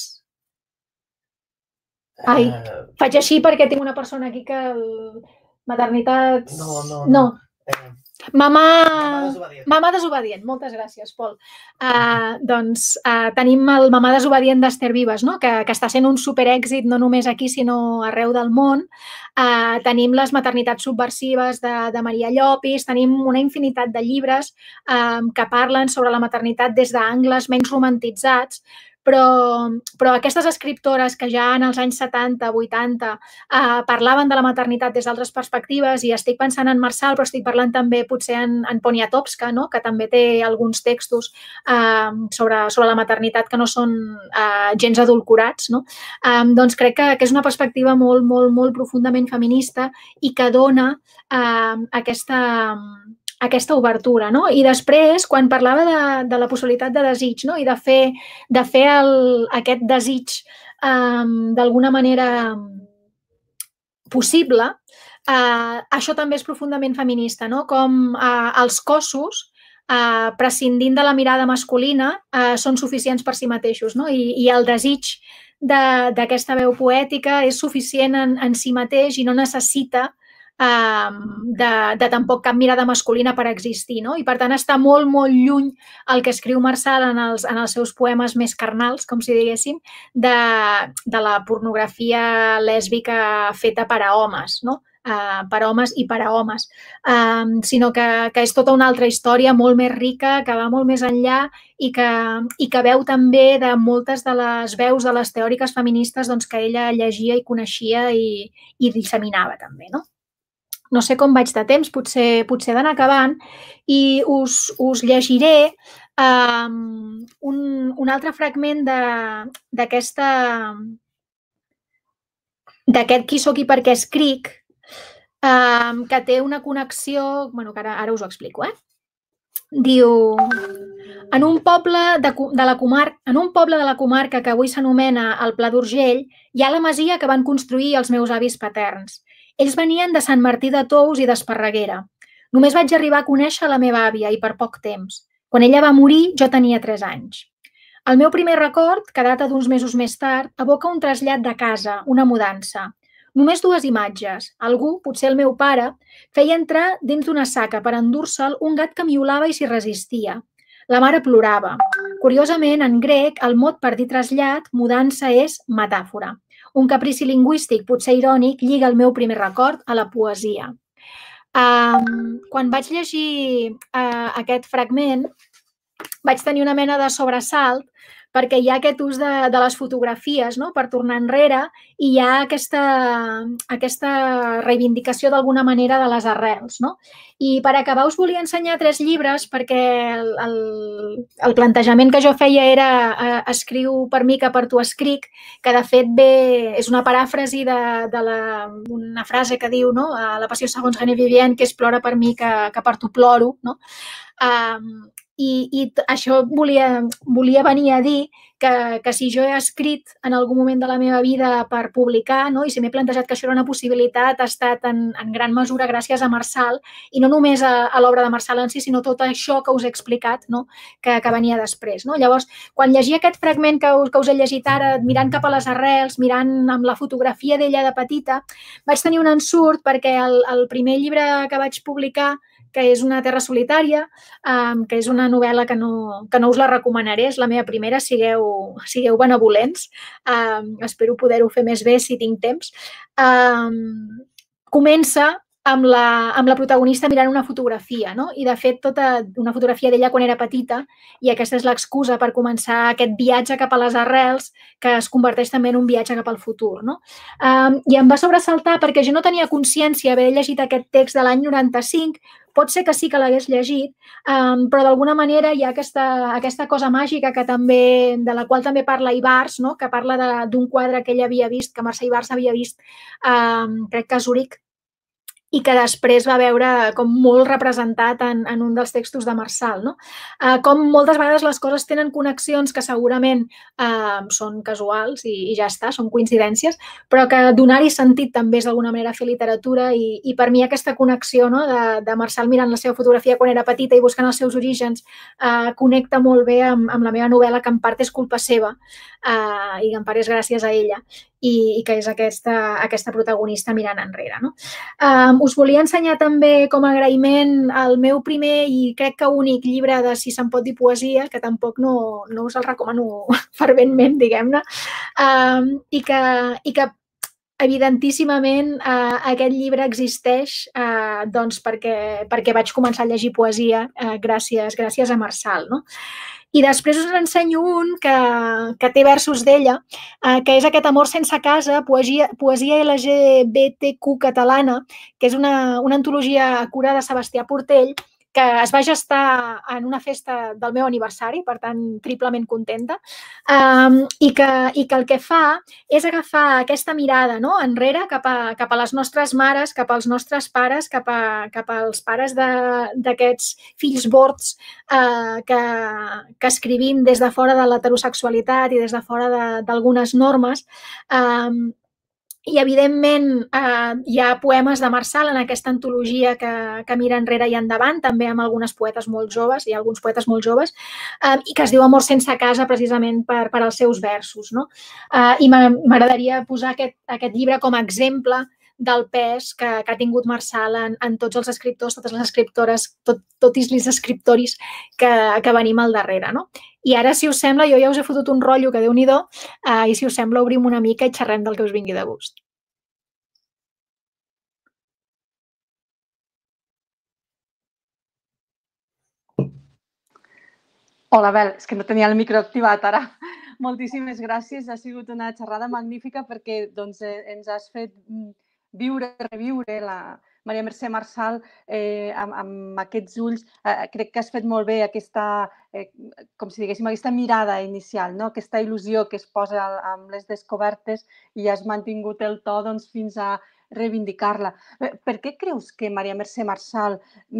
Ai, uh... faig així perquè tinc una persona aquí que... El... Maternitats... No, no, no. no. Eh... Mamà... Mamà desobedient. Mamà desobedient. Moltes gràcies, Pol. Uh, doncs uh, tenim el Mamà desobedient d'Ester Vives, no? que, que està sent un superèxit no només aquí, sinó arreu del món. Uh, tenim les maternitats subversives de, de Maria Llopis, tenim una infinitat de llibres uh, que parlen sobre la maternitat des d'angles menys romantitzats, però, però aquestes escriptores que ja en els anys setanta, vuitanta eh, parlaven de la maternitat des d'altres perspectives, i estic pensant en Marçal, però estic parlant també potser en, en Poniatowska, no? que també té alguns textos eh, sobre, sobre la maternitat que no són eh, gens adulcorats, no? eh, doncs crec que, que és una perspectiva molt, molt, molt profundament feminista i que dona eh, aquesta... aquesta obertura, no? I després, quan parlava de, de la possibilitat de desig, no? I de fer, de fer el, aquest desig um, d'alguna manera possible, uh, això també és profundament feminista, no? Com uh, els cossos, uh, prescindint de la mirada masculina, uh, són suficients per si mateixos, no? I, i el desig d'aquesta veu poètica és suficient en, en si mateix i no necessita De, de tampoc cap mirada masculina per existir, no? I per tant està molt, molt lluny el que escriu Marçal en els, en els seus poemes més carnals, com si diguéssim, de, de la pornografia lèsbica feta per a homes, no? Uh, per homes i per a homes, um, sinó que, que és tota una altra història molt més rica, que va molt més enllà i que, i que veu també de moltes de les veus de les teòriques feministes doncs, que ella llegia i coneixia i, i disseminava també, no? No sé com vaig de temps, potser, potser d'anar acabant, i us, us llegiré um, un, un altre fragment d'aquesta d'aquest Qui soc i per què escric, um, que té una connexió... Bueno, que ara, ara us ho explico, eh? Diu... En un poble de, de la comarca, en un poble de la comarca que avui s'anomena el Pla d'Urgell, hi ha la masia que van construir els meus avis paterns. Ells venien de Sant Martí de Tous i d'Esparreguera. Només vaig arribar a conèixer la meva àvia i per poc temps. Quan ella va morir, jo tenia tres anys. El meu primer record, que data d'uns mesos més tard, evoca un trasllat de casa, una mudança. Només dues imatges. Algú, potser el meu pare, feia entrar dins d'una saca per endur-se'l un gat que miolava i s'hi resistia. La mare plorava. Curiosament, en grec, el mot per dir trasllat, mudança, és metàfora. Un caprici lingüístic, potser irònic, lliga el meu primer record a la poesia. Um, quan vaig llegir uh, aquest fragment, vaig tenir una mena de sobresalt perquè hi ha aquest ús de, de les fotografies, no? Per tornar enrere, i hi ha aquesta, aquesta reivindicació d'alguna manera de les arrels, no? I per acabar us volia ensenyar tres llibres perquè el, el, el plantejament que jo feia era eh, escriu per mi que per tu escric, que de fet ve, és una paràfrasi de, de la, una frase que diu, no? A la passió segons René Vivien, que és plora per mi que, que per tu ploro, no? Um, I, i això volia, volia venir a dir que, que si jo he escrit en algun moment de la meva vida per publicar, no? I si m'he plantejat que això era una possibilitat, ha estat en, en gran mesura gràcies a Marçal, i no només a, a l'obra de Marçal en si, sinó tot això que us he explicat, no? que, que venia després. No? Llavors, quan llegia aquest fragment que us, que us he llegit ara, mirant cap a les arrels, mirant amb la fotografia d'ella de petita, vaig tenir un ensurt perquè el, el primer llibre que vaig publicar, que és Una terra solitària, um, que és una novel·la que no, que no us la recomanaré, és la meva primera, sigueu, sigueu benevolents. Um, espero poder-ho fer més bé si tinc temps. Um, comença amb la, amb la protagonista mirant una fotografia, no? I, de fet, tota una fotografia d'ella quan era petita, i aquesta és l'excusa per començar aquest viatge cap a les arrels, que es converteix també en un viatge cap al futur, no? Um, I em va sobresaltar perquè jo no tenia consciència haver llegit aquest text de l'any noranta-cinc, pot ser que sí que l'hagués llegit, um, però d'alguna manera hi ha aquesta, aquesta cosa màgica que també, de la qual també parla Ibars, no? Que parla d'un quadre que ell havia vist, que Mercè Ibars havia vist, um, crec que a Zuric, i que després va veure com molt representat en, en un dels textos de Marçal, no? Uh, com moltes vegades les coses tenen connexions que segurament uh, són casuals i, i ja està, són coincidències, però que donar-hi sentit també és d'alguna manera fer literatura i, i per mi aquesta connexió, no? de, de Marçal mirant la seva fotografia quan era petita i buscant els seus orígens uh, connecta molt bé amb, amb la meva novel·la, que en part és culpa seva uh, i en part és gràcies a ella, i, i que és aquesta, aquesta protagonista mirant enrere, no? Um, us volia ensenyar també com a agraïment el meu primer i crec que únic llibre de Si se'n pot dir poesia, que tampoc no, no us el recomano ferventment, diguem-ne, um, i, que, i que evidentíssimament uh, aquest llibre existeix uh, doncs perquè, perquè vaig començar a llegir poesia uh, gràcies, gràcies a Marçal, no? I després us ensenyo un que, que té versos d'ella, eh, que és aquest Amor sense casa, poesia, poesia L G B T Q catalana, que és una, una antologia a cura de Sebastià Portell, que es va gestar en una festa del meu aniversari, per tant, triplement contenta, um, i, que, i que el que fa és agafar aquesta mirada, no? Enrere cap a, cap a les nostres mares, cap als nostres pares, cap, a, cap als pares d'aquests fills bords uh, que, que escrivim des de fora de l'heterosexualitat i des de fora d'algunes normes. Um, I, evidentment, eh, hi ha poemes de Marçal en aquesta antologia que, que mira enrere i endavant, també amb algunes poetes molt joves, hi ha alguns poetes molt joves, eh, i que es diu Amor sense casa precisament per, per als seus versos, no? Eh, I m'agradaria posar aquest, aquest llibre com a exemple del pes que, que ha tingut Marçal en, en tots els escriptors, totes les escriptores, tot, totis les escriptoris que, que venim al darrere, no? I ara, si us sembla, jo ja us he fotut un rotllo que Déu-n'hi-do, eh, i si us sembla obrim una mica i xerrem del que us vingui de gust. Hola, Bel, és que no tenia el micro activat ara. Moltíssimes gràcies, ha sigut una xerrada magnífica perquè doncs, ens has fet viure, reviure la Maria Mercè Marçal eh, amb, amb aquests ulls. Eh, crec que has fet molt bé aquesta, eh, com si diguéssim, aquesta mirada inicial, no? Aquesta il·lusió que es posa amb les descobertes i has mantingut el to doncs, fins a reivindicar-la. Per què creus que Maria Mercè Marçal,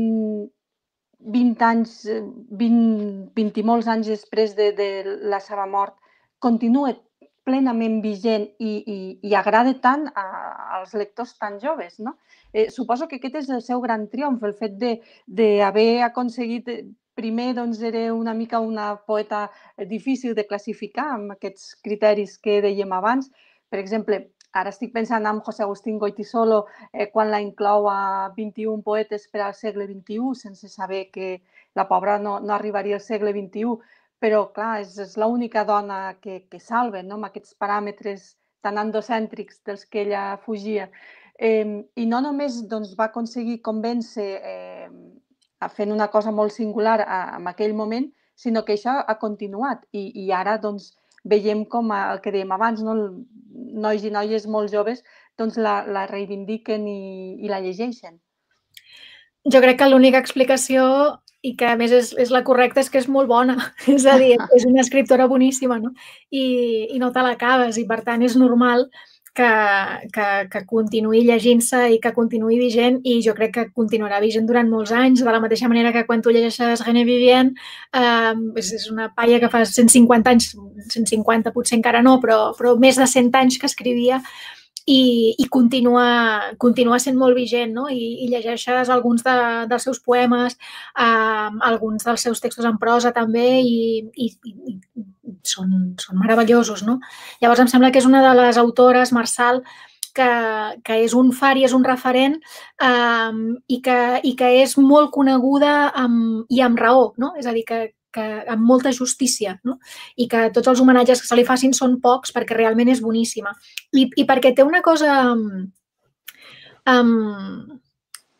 vint anys, vint, vint i molts anys després de, de la seva mort, continua plenament vigent i, i, i agrada tant a, als lectors tan joves, no? Eh, suposo que aquest és el seu gran triomf, el fet d'haver aconseguit, primer doncs, era una mica una poeta difícil de classificar amb aquests criteris que dèiem abans. Per exemple, ara estic pensant en José Agustín Goytisolo eh, quan la inclou a vint-i-un poetes per al segle vint-i-u, sense saber que la pobra no, no arribaria al segle vint-i-u, però, clar, és, és l'única dona que, que salva, no? Amb aquests paràmetres tan androcèntrics dels que ella fugia. Eh, I no només doncs, va aconseguir convèncer eh, fent una cosa molt singular a, en aquell moment, sinó que això ha continuat i, i ara doncs, veiem com el que dèiem abans, no? Nois i noies molt joves doncs, la, la reivindiquen i, i la llegeixen. Jo crec que l'única explicació, i que a més és, és la correcta, és que és molt bona. És a dir, és una escriptora boníssima, no? I, i no te l'acabes, i per tant és normal que, que, que continuï llegint-se i que continuï vigent, i jo crec que continuarà vigent durant molts anys, de la mateixa manera que quan tu llegeixes René Vivien, eh, és, és una paia que fa cent cinquanta anys, cent cinquanta potser encara no, però, però més de cent anys que escrivia, i, i continua, continua sent molt vigent, no? I, i llegeixes alguns de, dels seus poemes, eh, alguns dels seus textos en prosa també, i, i, i són, són meravellosos, no? Llavors em sembla que és una de les autores, Marçal, que, que és un far i és un referent eh, i, que, i que és molt coneguda amb, i amb raó, no? És a dir, que, que amb molta justícia, no? I que tots els homenatges que se li facin són pocs perquè realment és boníssima. I, i perquè té una cosa um,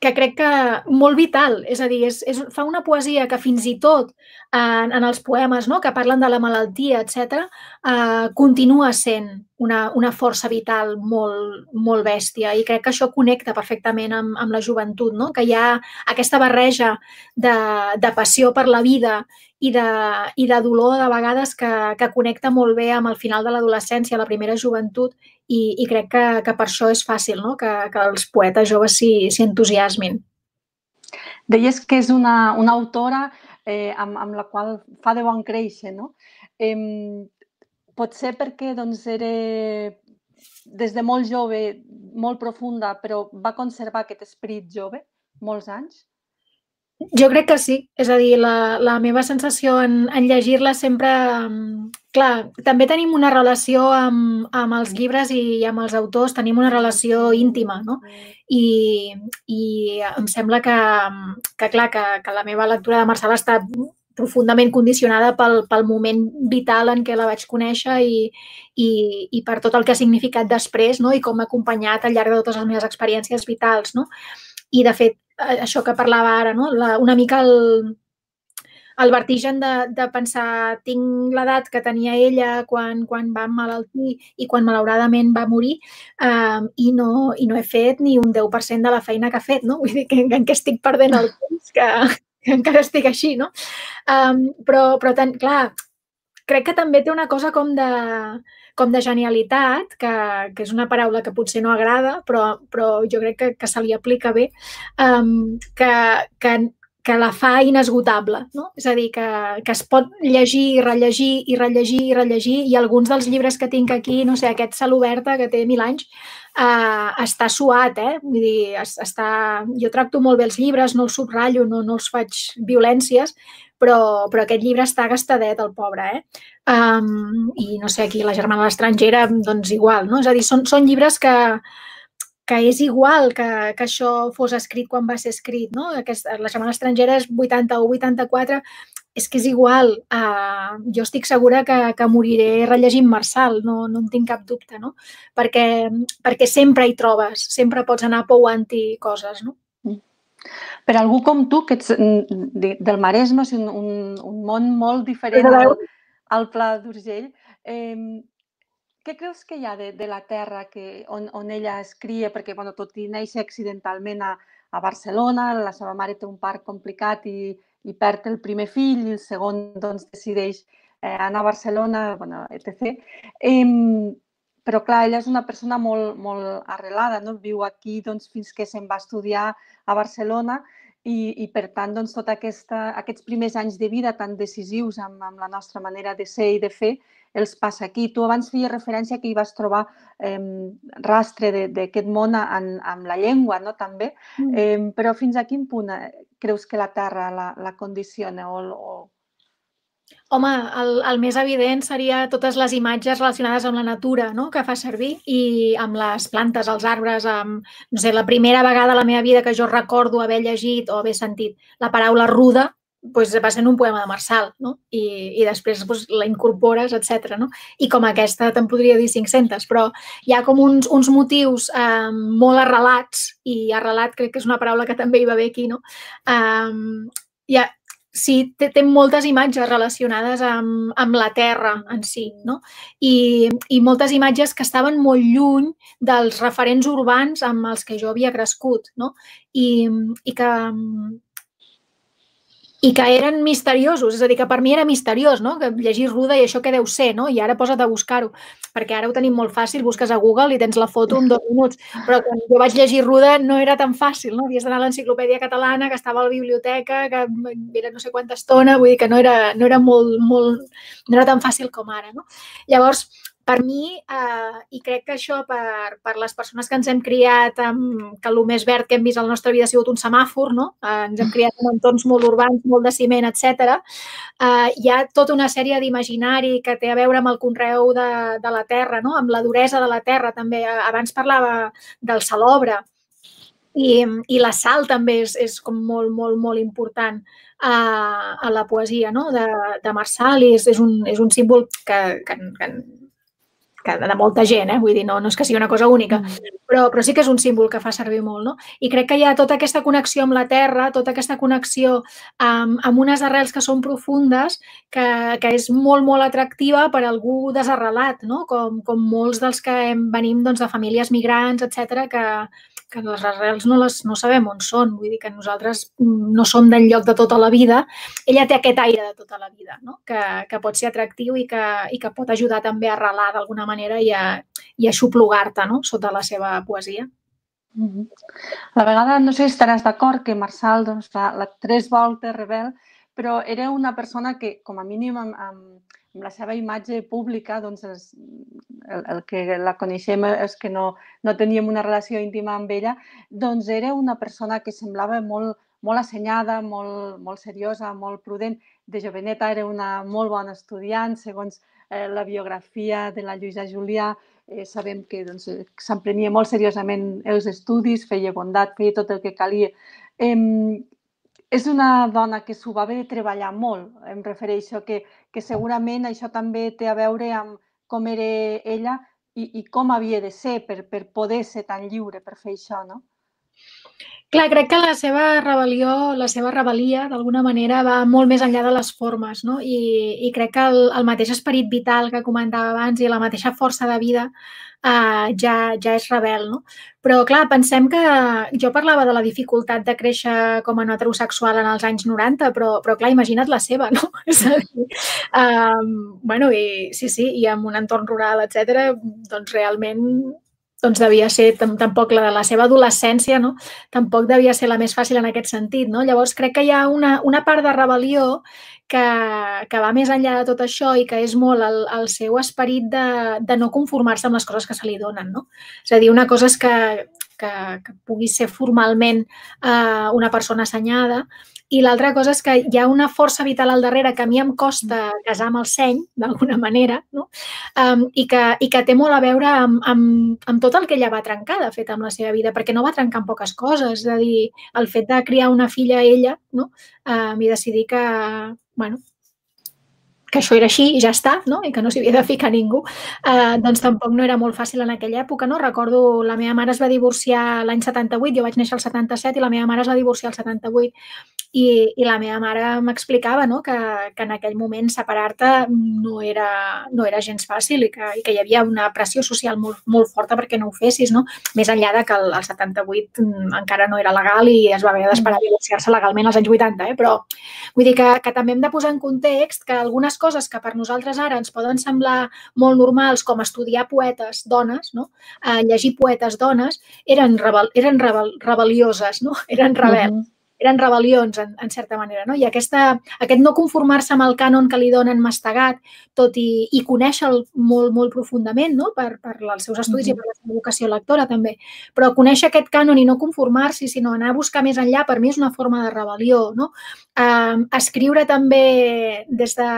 que crec que molt vital, és a dir, és, és, fa una poesia que fins i tot en, en els poemes, no?, que parlen de la malaltia, etcètera, eh, continua sent una, una força vital molt, molt bèstia, i crec que això connecta perfectament amb, amb la joventut, no?, que hi ha aquesta barreja de, de passió per la vida i de, i de dolor de vegades que, que connecta molt bé amb el final de l'adolescència, la primera joventut, i, i crec que, que per això és fàcil, no?, que, que els poetes joves s'hi entusiasmin. Deies que és una, una autora eh, amb, amb la qual fa de bon créixer, no? Eh, potser perquè doncs, era des de molt jove, molt profunda, però va conservar aquest esperit jove molts anys? Jo crec que sí, és a dir, la, la meva sensació en, en llegir-la sempre... Clar, també tenim una relació amb, amb els llibres i amb els autors, tenim una relació íntima, no? I, i em sembla que, que clar, que, que la meva lectura de Marçal està profundament condicionada pel, pel moment vital en què la vaig conèixer i, i, i per tot el que ha significat després, no?, i com ha acompanyat al llarg de totes les meves experiències vitals, no? I, de fet, això que parlava ara, no?, la, una mica el, el vertigen de, de pensar tinc l'edat que tenia ella quan, quan va emmalaltir i quan malauradament va morir eh, i, no, i no he fet ni un deu per cent de la feina que ha fet, no? Vull dir que, en què estic perdent el temps, que, que encara estic així, no? Um, però, però tant, clar, crec que també té una cosa com de, com de genialitat, que, que és una paraula que potser no agrada, però, però jo crec que, que se li aplica bé, um, que, que, que la fa inesgotable, no? És a dir, que, que es pot llegir i rellegir i rellegir i rellegir, i alguns dels llibres que tinc aquí, no sé, aquest Saloberta, que té mil anys, uh, està suat, eh? Vull dir, està... jo tracto molt bé els llibres, no els subratllo, no, no els faig violències, però, però aquest llibre està gastadet, el pobre, eh? Um, I no sé, aquí La germana a l'estrangera, doncs igual, no? És a dir, són, són llibres que, que és igual que, que això fos escrit quan va ser escrit, no? Aquest, La germana a l'estrangera és vuitanta-u vuitanta-quatre, és que és igual. Uh, jo estic segura que, que moriré rellegint Marçal, no, no en tinc cap dubte, no? Perquè, perquè sempre hi trobes, sempre pots anar pouant-hi coses, no? Per algú com tu, que ets del Maresme, és un, un, un món molt diferent al, al Pla d'Urgell, eh, què creus que hi ha de, de la terra que, on, on ella es cria? Perquè, bueno, tot i néixer accidentalment a, a Barcelona, la seva mare té un part complicat i, i perd el primer fill, i el segon doncs, decideix eh, anar a Barcelona, bueno, etcètera. Eh, però, clar, ella és una persona molt, molt arrelada, no? Viu aquí doncs, fins que se'n va estudiar a Barcelona i, i per tant, doncs, tot aquesta, aquests primers anys de vida tan decisius amb, amb la nostra manera de ser i de fer, els passa aquí. Tu abans feies referència que hi vas trobar eh, rastre d'aquest món en, amb la llengua, no? També. Mm. Eh, però fins a quin punt creus que la terra la, la condiciona? O, o... Home, el, el més evident seria totes les imatges relacionades amb la natura, no?, que fa servir, i amb les plantes, els arbres, amb, no sé, la primera vegada a la meva vida que jo recordo haver llegit o haver sentit la paraula ruda, doncs va ser en un poema de Marçal, no? I, i després doncs, la incorpores, etcètera, no? I com aquesta te'n podria dir cinc-centes, però hi ha com uns, uns motius eh, molt arrelats, i arrelat crec que és una paraula que també hi va bé aquí, no? Um, hi ha, sí, té, té moltes imatges relacionades amb, amb la terra en si, no? I, i moltes imatges que estaven molt lluny dels referents urbans amb els que jo havia crescut, no? I, i que... i que eren misteriosos, és a dir, que per mi era misteriós, no? Que llegir ruda i això què deu ser, no? I ara posa't a buscar-ho, perquè ara ho tenim molt fàcil, busques a Google i tens la foto en dos minuts, però quan jo vaig llegir ruda no era tan fàcil, no? Havies d'anar a l'enciclopèdia catalana, que estava a la biblioteca, que era no sé quanta estona, vull dir que no era, no era molt, molt, no era tan fàcil com ara, no? Llavors, per mi, eh, i crec que això per, per les persones que ens hem criat, amb, que el més verd que hem vist a la nostra vida ha sigut un semàfor, no? Eh, ens hem criat en entorns molt urbans, molt de ciment, etcètera. Eh, hi ha tota una sèrie d'imaginari que té a veure amb el conreu de, de la terra, no? Amb la duresa de la terra, també. Abans parlava del salobre, i, i la sal també és, és com molt, molt, molt important a, a la poesia, no? de, de Marçal, i és, és, un, és un símbol que, que, que de molta gent, eh? Vull dir, no, no és que sigui una cosa única, però, però sí que és un símbol que fa servir molt, no? I crec que hi ha tota aquesta connexió amb la terra, tota aquesta connexió amb, amb unes arrels que són profundes, que, que és molt, molt atractiva per a algú desarrelat, no? Com, com molts dels que venim doncs, de famílies migrants, etcètera, que, que les arrels no, les, no sabem on són, vull dir que nosaltres no som d'enlloc de tota la vida. Ella té aquest aire de tota la vida, no? que, que pot ser atractiu i que, i que pot ajudar també a arrelar d'alguna manera i a, i a xuplugar-te, no? Sota la seva poesia. Mm-hmm. A la vegada, no sé si estaràs d'acord que Marçal doncs, fa la tres voltes Rebel, però era una persona que, com a mínim, amb, amb, amb la seva imatge pública, doncs és, el, el que la coneixem és que no, no teníem una relació íntima amb ella, doncs era una persona que semblava molt, molt assenyada, molt, molt seriosa, molt prudent. De joveneta era una molt bona estudiant, segons eh, la biografia de la Lluïsa Julià, eh, sabem que doncs, s'emprenia molt seriosament els estudis, feia bondat, feia tot el que calia. Eh, és una dona que s'ho va haver de treballar molt, em refereixo, que, que segurament això també té a veure amb com era ella i, i com havia de ser per, per poder ser tan lliure per fer això, no? Clar, crec que la seva rebel·lió, la seva rebel·lia, d'alguna manera, va molt més enllà de les formes, no? I, i crec que el, el mateix esperit vital que comentava abans i la mateixa força de vida eh, ja, ja és rebel, no? Però, clar, pensem que... Jo parlava de la dificultat de créixer com a no heterosexual en els anys noranta, però, però clar, imagina't la seva, no? És a dir, um, bueno, i sí, sí, i en un entorn rural, etcètera, doncs realment... doncs devia ser, tampoc la de la seva adolescència, no? Tampoc devia ser la més fàcil en aquest sentit, no? Llavors crec que hi ha una, una part de rebel·lió que, que va més enllà de tot això i que és molt el, el seu esperit de, de no conformar-se amb les coses que se li donen, no? És a dir, una cosa és que, que, que pugui ser formalment eh, una persona assenyada i l'altra cosa és que hi ha una força vital al darrere que a mi em costa casar amb el seny, d'alguna manera, no? Um, i, que, i que té molt a veure amb, amb, amb tot el que ella va trencar, de fet, amb la seva vida, perquè no va trencar amb poques coses. És a dir, el fet de criar una filla ella, no? Um, i decidir que, bueno, que això era així i ja està, no? I que no s'hi havia de ficar ningú, eh, doncs tampoc no era molt fàcil en aquella època, no? Recordo, la meva mare es va divorciar l'any setanta-vuit, jo vaig néixer al setanta-set i la meva mare es va divorciar al setanta-vuit. I, i la meva mare m'explicava, no? que, que en aquell moment separar-te no era, no era gens fàcil i que, i que hi havia una pressió social molt, molt forta perquè no ho fessis, no? Més enllà de que el, el setanta-vuit encara no era legal i es va haver d'esperar a divorciar-se legalment als anys vuitanta, eh? Però vull dir que, que també hem de posar en context que algunes coses que per nosaltres ara ens poden semblar molt normals, com estudiar poetes dones, no? eh, llegir poetes dones, eren, rebel, eren rebel, rebel·lioses, no? Eren rebels. Uh-huh. Eren rebel·lions, en, en certa manera, no? I aquesta, aquest no conformar-se amb el cànon que li donen mastegat, tot i, i conèixer-lo molt, molt profundament, no? Per, per els seus estudis uh-huh. i per la seva vocació lectora, també. Però conèixer aquest cànon i no conformar-s'hi, sinó anar a buscar més enllà, per mi és una forma de rebel·lió, no? Eh, escriure també des de...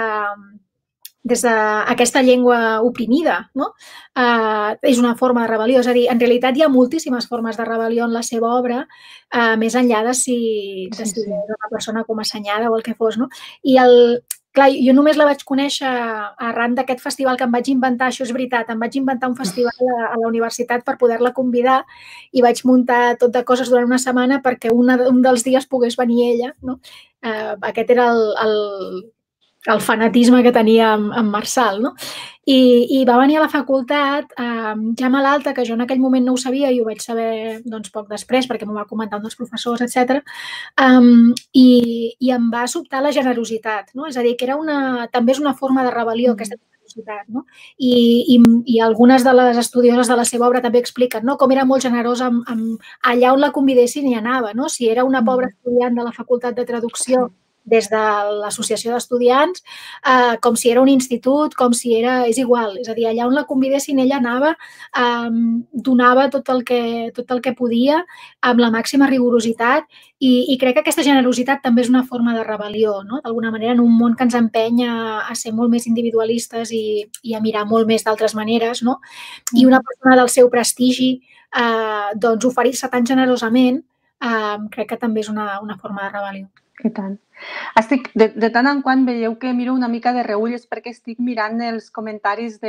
des d'aquesta llengua oprimida, no? Eh, és una forma de rebel·lió. És a dir, en realitat hi ha moltíssimes formes de rebel·lió en la seva obra, eh, més enllà de si, de si sí, sí. és una persona com assenyada o el que fos, no? I el, clar, jo només la vaig conèixer arran d'aquest festival que em vaig inventar, això és veritat, em vaig inventar un festival a, a la universitat per poder-la convidar i vaig muntar tot de coses durant una setmana perquè una, un dels dies pogués venir ella, no? Eh, aquest era el, el el fanatisme que tenia amb, amb Marçal, no? I, i va venir a la facultat eh, ja malalta, que jo en aquell moment no ho sabia i ho vaig saber doncs, poc després perquè m'ho va comentar un dels professors, etcètera. Um, i, I em va sobtar la generositat, no? És a dir, que era una, també és una forma de rebel·lió, aquesta generositat, no? I, i, i algunes de les estudioses de la seva obra també expliquen, no? Com era molt generosa amb, amb allà on la convidessin i anava, no? Si era una pobra estudiant de la facultat de traducció des de l'associació d'estudiants, eh, com si era un institut, com si era... És igual, és a dir, allà on la convidessin ella anava, eh, donava tot el, que, tot el que podia amb la màxima rigorositat i, i crec que aquesta generositat també és una forma de rebel·lió, no? D'alguna manera, en un món que ens empeny a, a ser molt més individualistes i, i a mirar molt més d'altres maneres, no? I una persona del seu prestigi, eh, doncs oferir-se tan generosament, eh, crec que també és una, una forma de rebel·lió. I tant. Estic, de, de tant en quant veieu que miro una mica de reüll és perquè estic mirant els comentaris de,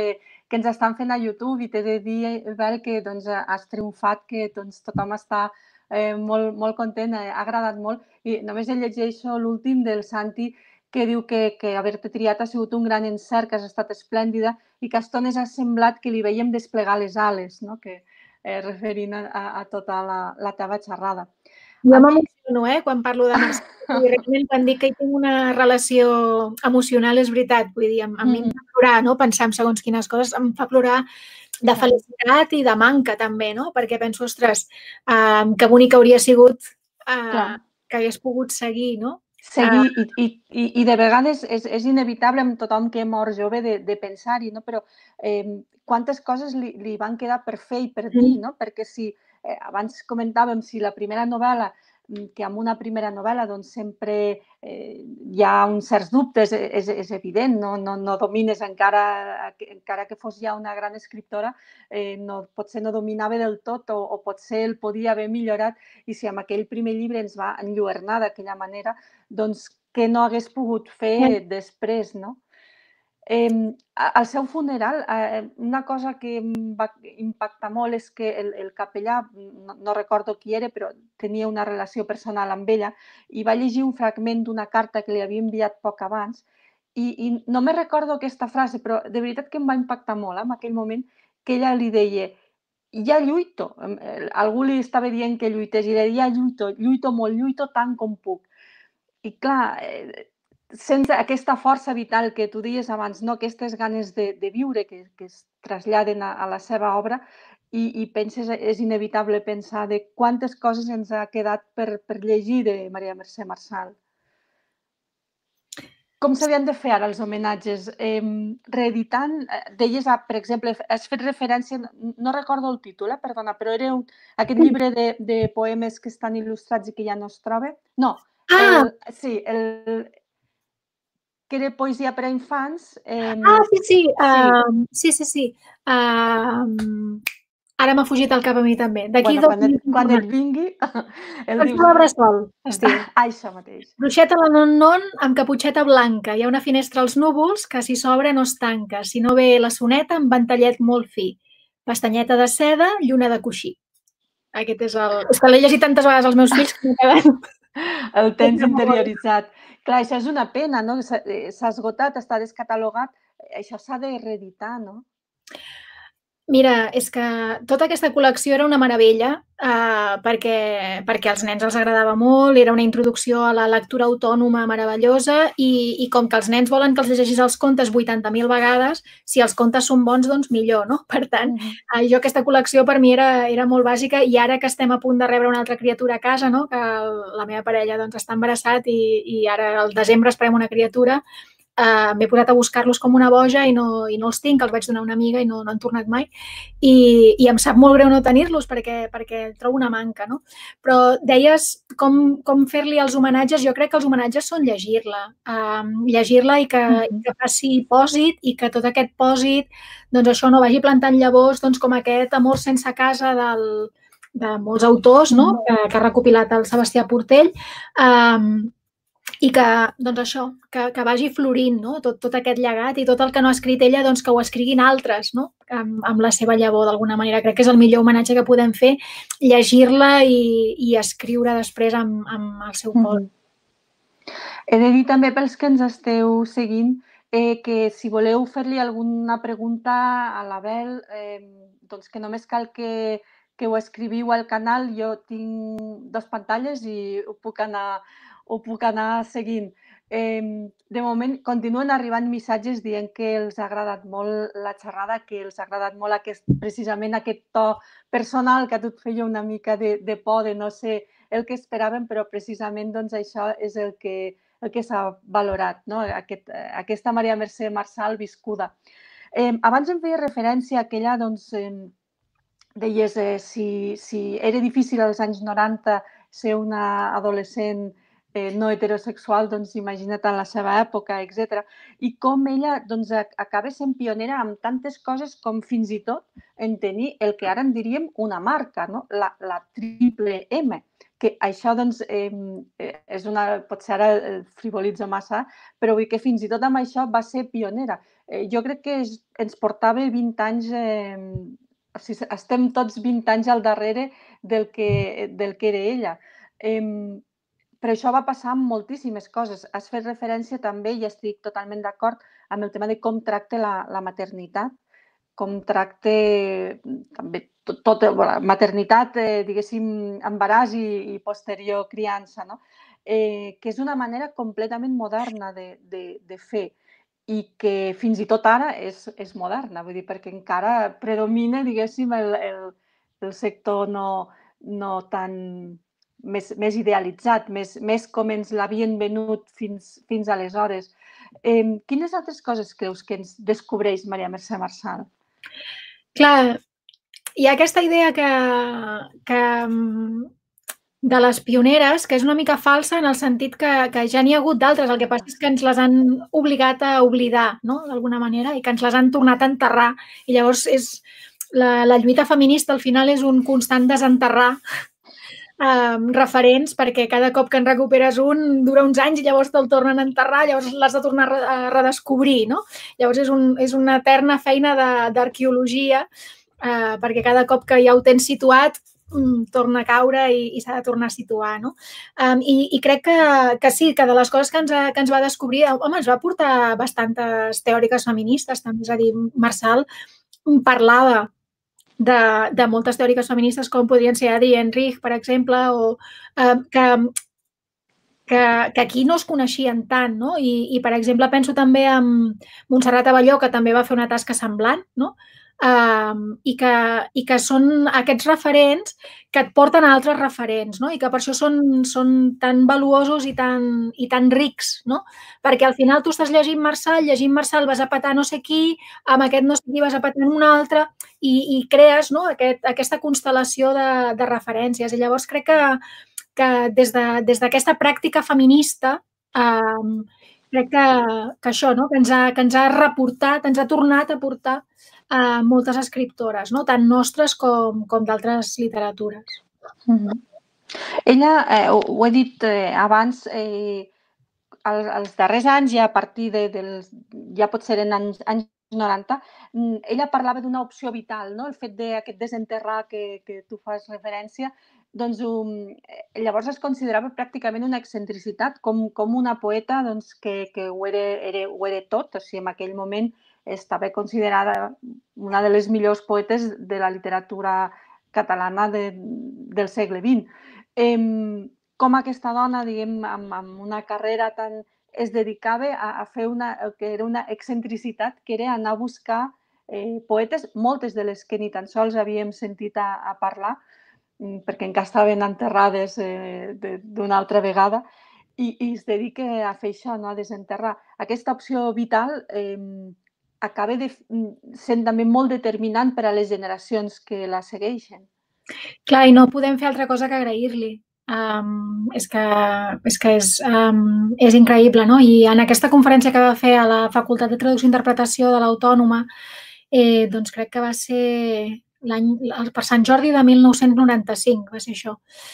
que ens estan fent a YouTube i t'he de dir, Bel, que doncs, has triomfat, que doncs, tothom està eh, molt, molt content, eh, ha agradat molt. I només llegeixo l'últim del Santi, que diu que, que haver-te triat ha sigut un gran encert, que has estat esplèndida i que a estones ha semblat que li veiem desplegar les ales, no? Que, eh, referint a, a tota la, la teva xerrada. Jo m'emociono, eh, quan parlo de Mercè. Realment, quan dic que hi tinc una relació emocional, és veritat. Vull dir, a mi em fa plorar, no?, pensar en segons quines coses. Em fa plorar de felicitat i de manca, també, no? Perquè penso, ostres, que bonic hauria sigut que hagués pogut seguir, no? Seguir, i, i, i de vegades és, és inevitable amb tothom que mor jove de, de pensar-hi, no? Però eh, quantes coses li, li van quedar per fer i per dir, no? Perquè si, eh, abans comentàvem, si la primera novel·la, que amb una primera novel·la doncs sempre eh, hi ha uns certs dubtes, és, és evident, no, no, no domines encara, encara que fos ja una gran escriptora, eh, no, potser no dominava del tot o, o potser el podia haver millorat, i si amb aquell primer llibre ens va enlluernar d'aquella manera, doncs què no hagués pogut fer després, no? Eh, al seu funeral, eh, una cosa que em va impactar molt és que el, el capellà, no, no recordo qui era, però tenia una relació personal amb ella, i va llegir un fragment d'una carta que li havia enviat poc abans, i, i no me recordo aquesta frase, però de veritat que em va impactar molt, eh, en aquell moment, que ella li deia: ja lluito. Algú li estava dient que lluités i deia: ja lluito, lluito molt, lluito tant com puc. I clar, eh, sense aquesta força vital que tu dies abans, no? Aquestes ganes de, de viure que, que es traslladen a, a la seva obra, i, i penses, és inevitable pensar de quantes coses ens ha quedat per, per llegir de Maria Mercè Marçal. Com s'havien de fer ara els homenatges? Eh, reeditant, deies, per exemple, has fet referència, no recordo el títol, eh, perdona, però era un, aquest llibre de, de poemes que estan il·lustrats i que ja no es troba? No, el, sí, el... que era poesia per a infants. Eh... Ah, sí, sí. Uh, sí, sí, sí. Uh, ara m'ha fugit al cap a mi també. Bueno, quan, et, quan et vingui... El dius... El bressol, es diu. Això mateix. Bruixeta a la non-non amb caputxeta blanca. Hi ha una finestra als núvols que si s'obre no es tanca. Si no ve la soneta amb ventallet molt fi. Pestanyeta de seda, lluna de coixí. Aquest és el... És que l'he llegit tantes vegades als meus fills que m'he quedat... El tens interioritzat. Clar, això és una pena, no? S'ha esgotat, està descatalogat. Això s'ha de reeditar, no? Mira, és que tota aquesta col·lecció era una meravella eh, perquè, perquè als nens els agradava molt, era una introducció a la lectura autònoma meravellosa i, i com que els nens volen que els llegeixis els contes vuitanta mil vegades, si els contes són bons, doncs millor, no? Per tant, eh, jo aquesta col·lecció per mi era, era molt bàsica, i ara que estem a punt de rebre una altra criatura a casa, no? Que la meva parella doncs, està embarassat i, i ara al desembre esperem una criatura, Uh, m'he posat a buscar-los com una boja i no, i no els tinc, els vaig donar a una amiga i no, no han tornat mai. I, i em sap molt greu no tenir-los perquè, perquè trobo una manca, no? Però deies com, com fer-li els homenatges. Jo crec que els homenatges són llegir-la. Uh, llegir-la i que, i que faci pòsit, i que tot aquest pòsit, doncs això, no vagi plantant llavors, doncs com aquest Amor sense casa del, de molts autors, no? Que, que ha recopilat el Sebastià Portell. Uh, I que, doncs això, que, que vagi florint, no? Tot, tot aquest llegat, i tot el que no ha escrit ella, doncs que ho escriguin altres, no? Amb, amb la seva llavor, d'alguna manera. Crec que és el millor homenatge que podem fer, llegir-la i, i escriure després amb, amb el seu cor. Mm-hmm. He de dir també pels que ens esteu seguint eh, que si voleu fer-li alguna pregunta a la Bel, eh, doncs que només cal que, que ho escriviu al canal. Jo tinc dos pantalles i ho puc anar... ho puc anar seguint. Eh, de moment, continuen arribant missatges dient que els ha agradat molt la xerrada, que els ha agradat molt aquest, precisament aquest to personal que a tu et feia una mica de, de por, de no ser el que esperàvem, però precisament doncs, això és el que, el que s'ha valorat, no? Aquest, aquesta Maria Mercè Marçal viscuda. Eh, abans em feia referència a aquella, doncs, eh, deies, eh, si, si era difícil als anys noranta ser una adolescent Eh, no heterosexual, doncs imagina't en la seva època, etcètera. I com ella doncs, acaba sent pionera amb tantes coses com fins i tot en tenir el que ara en diríem una marca, no? la, la triple M, que això doncs, eh, és una, potser ara frivolitzo massa, però vull que fins i tot amb això va ser pionera. Eh, jo crec que es, ens portava vint anys, eh, o sigui, estem tots vint anys al darrere del que, del que era ella. Eh, però això va passar amb moltíssimes coses. Has fet referència també, i estic totalment d'acord, amb el tema de com tracta la, la maternitat, com tracta també tot, tot bueno, maternitat, eh, diguéssim, embaràs i, i posterior criança, no? Eh, que és una manera completament moderna de, de, de fer i que fins i tot ara és, és moderna, vull dir, perquè encara predomina, diguéssim, el, el, el sector no, no tan més, més idealitzat, més, més com ens l'havien venut fins, fins aleshores. Eh, quines altres coses creus que ens descobreix Maria Mercè Marçal? Clar, hi ha aquesta idea que, que de les pioneres, que és una mica falsa en el sentit que, que ja n'hi ha hagut d'altres, el que passa és que ens les han obligat a oblidar, no?, d'alguna manera, i que ens les han tornat a enterrar. I llavors és, la, la lluita feminista al final és un constant desenterrar eh, referents, perquè cada cop que en recuperes un dura uns anys i llavors te'l tornen a enterrar, llavors l'has de tornar a redescobrir, no? Llavors és, un, és una eterna feina d'arqueologia, eh, perquè cada cop que ja ho tens situat torna a caure i, i s'ha de tornar a situar, no? Um, i, I crec que, que sí, que de les coses que ens, que ens va descobrir, home, ens va portar bastantes teòriques feministes, també, és a dir, Marçal parlava de, de moltes teòriques feministes com podrien ser Adrienne Enrich, per exemple, o um, que, que, que aquí no es coneixien tant, no? I, i per exemple, penso també en Montserrat Abelló, que també va fer una tasca semblant, no? Um, i, que, i que són aquests referents que et porten a altres referents, no? I que per això són, són tan valuosos i tan, i tan rics, no? Perquè al final tu estàs llegint Marçal, llegint Marçal vas a petar no sé qui, amb aquest no sé qui vas a petar en un altre i, i crees, no?, aquest, aquesta constel·lació de, de referències. I llavors crec que, que des d'aquesta de, pràctica feminista um, crec que, que això, no?, que ens ha, que ens ha reportat, ens ha tornat a portar a moltes escriptores, no?, tant nostres com, com d'altres literatures. Mm-hmm. Ella, eh, ho, ho he dit eh, abans, eh, als, als darrers anys, ja a partir de, dels, ja pot ser en anys, anys noranta, ella parlava d'una opció vital, no?, el fet d'aquest desenterrar que, que tu fas referència, doncs um, llavors es considerava pràcticament una excentricitat, com, com una poeta doncs, que, que ho, era, era, ho era tot, o sigui, en aquell moment estava considerada una de les millors poetes de la literatura catalana de, del segle vint. Eh, com aquesta dona, diguem, amb, amb una carrera tan... es dedicava a, a fer una, que era una excentricitat, que era anar a buscar eh, poetes, moltes de les que ni tan sols havíem sentit a, a parlar, perquè encara estaven enterrades eh, d'una altra vegada, i, i es dedica a fer això, no?, a desenterrar. Aquesta opció vital eh, acaba de, sent també molt determinant per a les generacions que la segueixen. Clar, i no podem fer altra cosa que agrair-li. Um, és que, és, que és, um, és increïble, no? I en aquesta conferència que va fer a la Facultat de Traducció i Interpretació de l'Autònoma, eh, doncs crec que va ser l'any per Sant Jordi de mil nou-cents noranta-cinc, va ser això.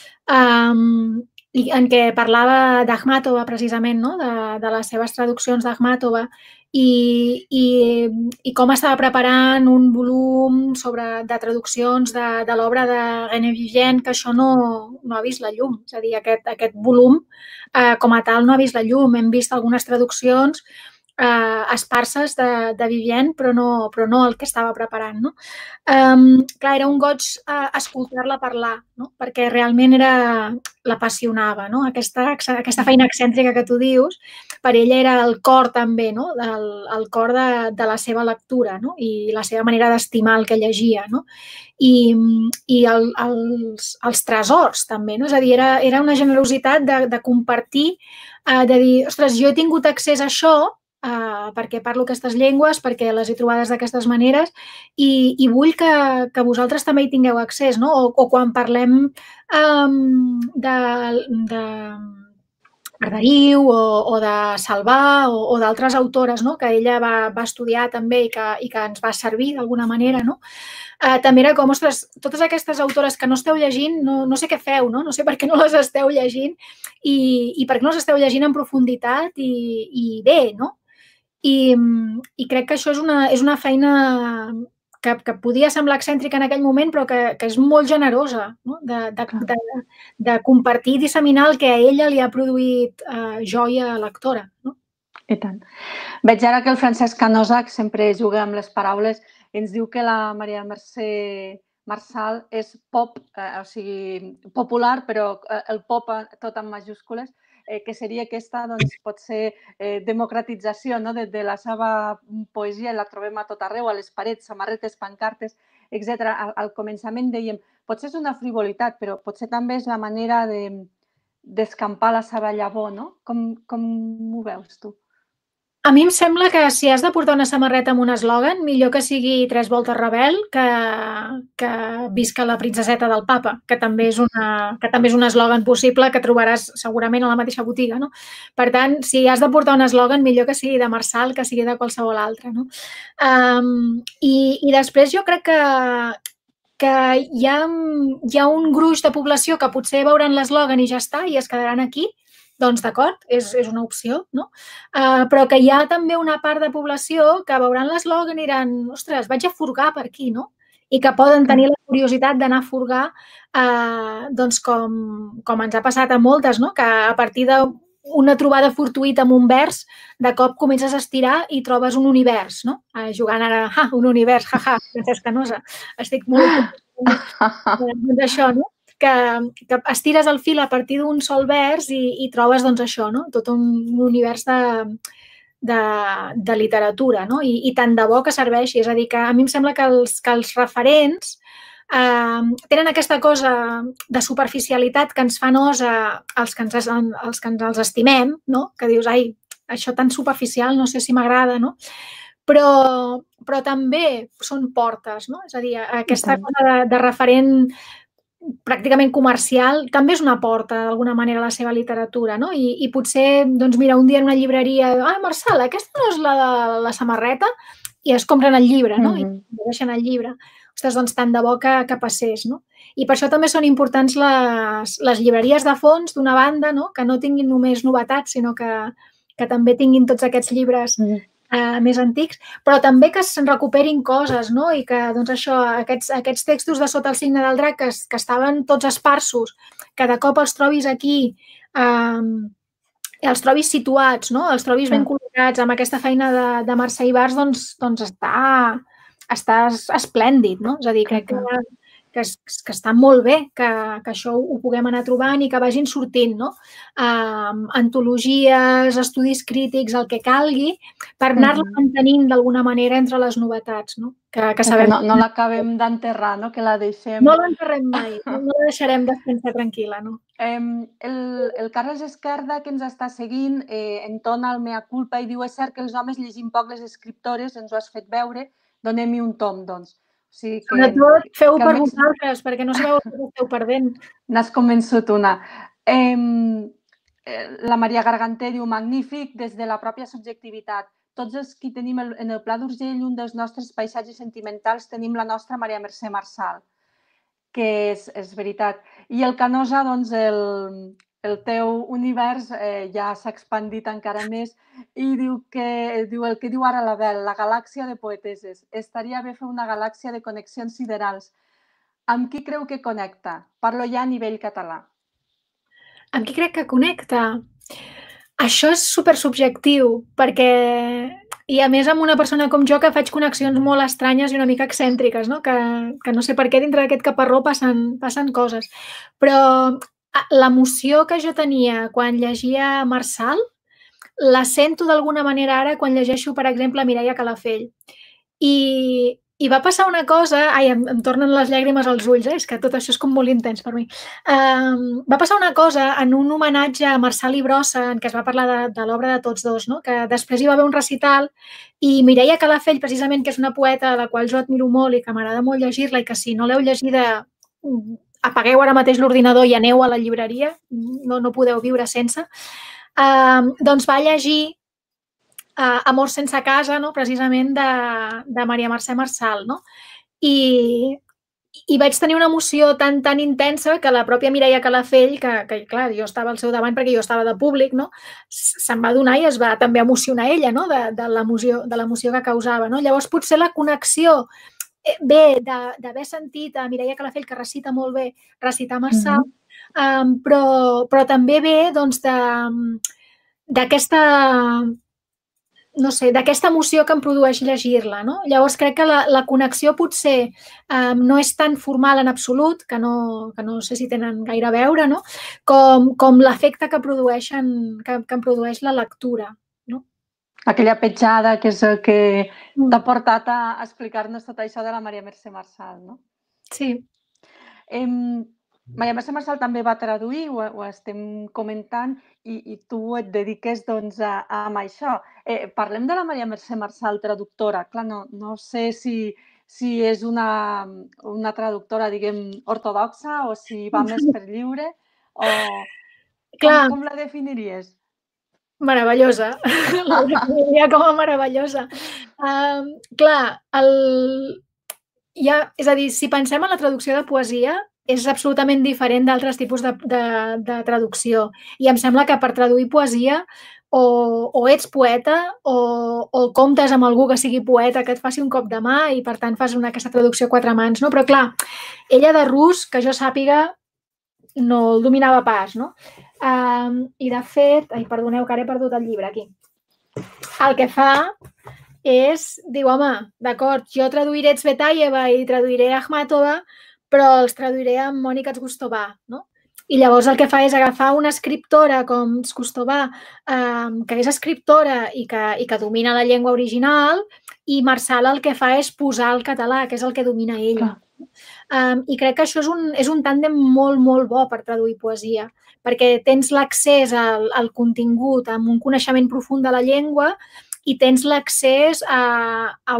Um, i en què parlava d'Akhmatova, precisament, no?, de, de les seves traduccions d'Akhmatova i, i, i com estava preparant un volum sobre, de traduccions de, de l'obra de René Vivien, que això no, no ha vist la llum. És a dir, aquest, aquest volum eh, com a tal no ha vist la llum. Hem vist algunes traduccions eh, esparses de, de Vivien, però no, però no el que estava preparant, no? Um, clar, era un goig uh, escoltar-la parlar, no?, perquè realment era, l'apassionava, no?, aquesta, aquesta feina excèntrica que tu dius, per ella era el cor també, no?, el, el cor de, de la seva lectura, no?, i la seva manera d'estimar el que llegia, no?, i, i el, els, els tresors també, no?, és a dir, era, era una generositat de, de compartir, uh, de dir, ostres, jo he tingut accés a això, Uh, perquè parlo aquestes llengües, perquè les he trobades d'aquestes maneres i, i vull que, que vosaltres també hi tingueu accés, no? O, o quan parlem um, de, de, Arderiu o de Salvà o d'altres autores que ella va estudiar també i que ens va servir d'alguna manera, no? També era com, ostres, totes aquestes autores que no esteu llegint, no sé què feu, no? No sé per què no les esteu llegint i per què no les esteu llegint en profunditat i bé, no? I crec que això és una feina que podia semblar excèntrica en aquell moment, però que és molt generosa, de compartir i disseminar el que a ella li ha produït joia lectora. I tant. Veig ara que el Francesc Canosa, que sempre juga amb les paraules, ens diu que la Maria Mercè Marçal és pop, o sigui, popular, però el pop tot en majúscules, que seria aquesta, doncs, pot ser democratització de la seva poesia, la trobem a tot arreu, a les parets, samarretes, pancartes, etcètera. Al començament dèiem, potser és una frivolitat, però potser també és la manera d'escampar la seva llavor, no? Com ho veus tu? A mi em sembla que si has de portar una samarreta amb un eslògan, millor que sigui Tres voltes rebel que visca la princeseta del papa, que també és un eslògan possible que trobaràs segurament a la mateixa botiga. Per tant, si has de portar un eslògan, millor que sigui de Marçal que sigui de qualsevol altre. I després jo crec que hi ha un gruix de població que potser veuran l'eslògan i ja està, i es quedaran aquí. Doncs d'acord, és una opció, no? Però que hi ha també una part de població que veuran l'eslògan i diran, ostres, vaig a furgar per aquí, no? I que poden tenir la curiositat d'anar a furgar, doncs com ens ha passat a moltes, no? Que a partir d'una trobada fortuïta amb un vers, de cop comences a estirar i trobes un univers, no? Jugant ara, ah, un univers, ja-ja, Francesc Canosa, estic molt... Doncs això, no? Que estires el fil a partir d'un sol vers i trobes això, tot un univers de literatura, i tant de bo que serveixi. És a dir, que a mi em sembla que els referents tenen aquesta cosa de superficialitat que ens fa nosa als que ens els estimem, que dius, ai, això tan superficial, no sé si m'agrada, no? Però també són portes, no? És a dir, aquesta cosa de referent pràcticament comercial, també és una porta, d'alguna manera, a la seva literatura, no? I potser, doncs mira, un dia en una llibreria, ah, Marçal, aquesta no és la de la samarreta? I es compren el llibre, no? I deixen el llibre. Ostres, doncs tant de bo que passés, no? I per això també són importants les llibreries de fons, d'una banda, que no tinguin només novetats, sinó que també tinguin tots aquests llibres més antics, però també que se'n recuperin coses, no? I que, doncs això, aquests textos de Sota el signe del drac que estaven tots esparsos, que de cop els trobis aquí, els trobis situats, no? Els trobis ben col·locats amb aquesta feina de Mercè Ibars, doncs està esplèndid, no? És a dir, crec que està molt bé que això ho puguem anar trobant i que vagin sortint, no? Antologies, estudis crítics, el que calgui, per anar-la mantenint d'alguna manera entre les novetats, no? No l'acabem d'enterrar, no? Que la deixem... No l'enterrem mai, no la deixarem descansar tranquil·la, no? El Carles Esquerda, que ens està seguint, entona el mea culpa i diu, és cert que els homes llegim poc les escriptores, ens ho has fet veure, donem-hi un tom, doncs. Sobretot feu-ho per vosaltres, perquè no sabeu el que esteu perdent. N'has convençut una. La Maria Garganter diu, magnífic, des de la pròpia subjectivitat. Tots els que tenim en el Pla d'Urgell, un dels nostres paisatges sentimentals, tenim la nostra Maria Mercè Marçal, que és veritat. I el Canosa, doncs, el teu univers ja s'ha expandit encara més i diu el que diu ara la Bel, la galàxia de poeteses. Estaria bé fer una galàxia de connexions siderals. Amb qui creu que connecta? Parlo ja a nivell català. Amb qui crec que connecta? Això és supersubjectiu, perquè... I a més amb una persona com jo que faig connexions molt estranyes i una mica excèntriques, que no sé per què dintre d'aquest caparró passen coses. Però l'emoció que jo tenia quan llegia Marçal la sento d'alguna manera ara quan llegeixo, per exemple, Mireia Calafell. I va passar una cosa... Ai, em tornen les llàgrimes als ulls, és que tot això és com molt intens per mi. Va passar una cosa en un homenatge a Marçal i Brossa, en què es va parlar de l'obra de tots dos, que després hi va haver un recital i Mireia Calafell, precisament, que és una poeta a la qual jo admiro molt i que m'agrada molt llegir-la i que si no l'heu llegida, apagueu ara mateix l'ordinador i aneu a la llibreria, no podeu viure sense. doncs va llegir Amor sense casa, precisament de Maria Mercè Marçal. I I vaig tenir una emoció tan, tan intensa que la pròpia Mireia Calafell, que clar, jo estava al seu davant perquè jo estava de públic, se'n va donar i es va també emocionar ella de l'emoció que causava. Llavors, potser la connexió ve d'haver sentit a Mireia Calafell, que recita molt bé, recitar Marçal, però també ve d'aquesta no sé, d'aquesta emoció que em produeix llegir-la. Llavors, crec que la connexió potser no és tan formal en absolut, que no sé si tenen gaire a veure, com l'efecte que em produeix la lectura. Aquella petjada que és el que t'ha portat a explicar-nos tot això de la Maria Mercè Marçal, no? Sí. Maria Mercè Marçal també va traduir, ho estem comentant, i tu et dediques a això. Parlem de la Maria Mercè Marçal traductora. Clar, no sé si és una traductora, diguem, ortodoxa o si va més per lliure. Com la definiries? Meravellosa. La definiria com a meravellosa. Clar, és a dir, si pensem en la traducció de poesia, és absolutament diferent d'altres tipus de traducció. I em sembla que per traduir poesia o ets poeta o comptes amb algú que sigui poeta que et faci un cop de mà i, per tant, fas aquesta traducció a quatre mans. Però, clar, ella de rus, que jo sàpiga, no el dominava pas. I, de fet, ai, perdoneu, que ara he perdut el llibre, aquí. El que fa és, diu, home, d'acord, jo traduiré Tsvetaeva i traduiré Akhmatova, però els traduiré amb Mònica Zgustová. I llavors el que fa és agafar una escriptora com Zgustová, que és escriptora i que domina la llengua original, i Marçal el que fa és posar el català, que és el que domina ella. I crec que això és un tàndem molt, molt bo per traduir poesia, perquè tens l'accés al contingut amb un coneixement profund de la llengua i tens l'accés a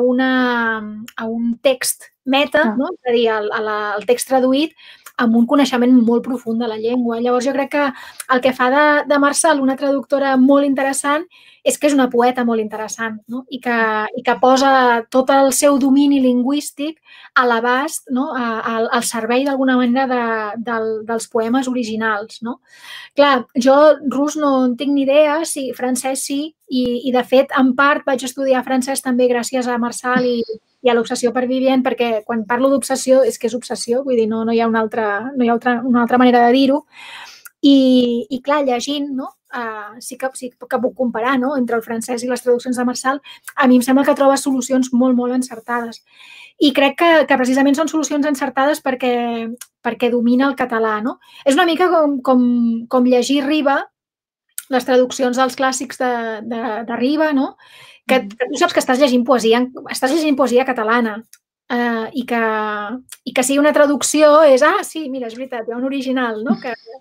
un text meta, és a dir, el text traduït amb un coneixement molt profund de la llengua. Llavors, jo crec que el que fa de Marçal una traductora molt interessant és que és una poeta molt interessant i que posa tot el seu domini lingüístic a l'abast, al servei d'alguna manera dels poemes originals. Clar, jo rus no en tinc ni idea, francès sí, i de fet, en part, vaig estudiar francès també gràcies a Marçal i i a l'obsessió per Vivien, perquè quan parlo d'obsessió és que és obsessió, vull dir, no hi ha una altra manera de dir-ho. I, clar, llegint, sí que puc comparar entre el francès i les traduccions de Marçal, a mi em sembla que troba solucions molt, molt encertades. I crec que precisament són solucions encertades perquè domina el català. És una mica com llegir Riba, les traduccions dels clàssics de Riba, que tu saps que estàs llegint poesia, estàs llegint poesia catalana i que sigui una traducció és, ah, sí, mira, és veritat, hi ha un original, no?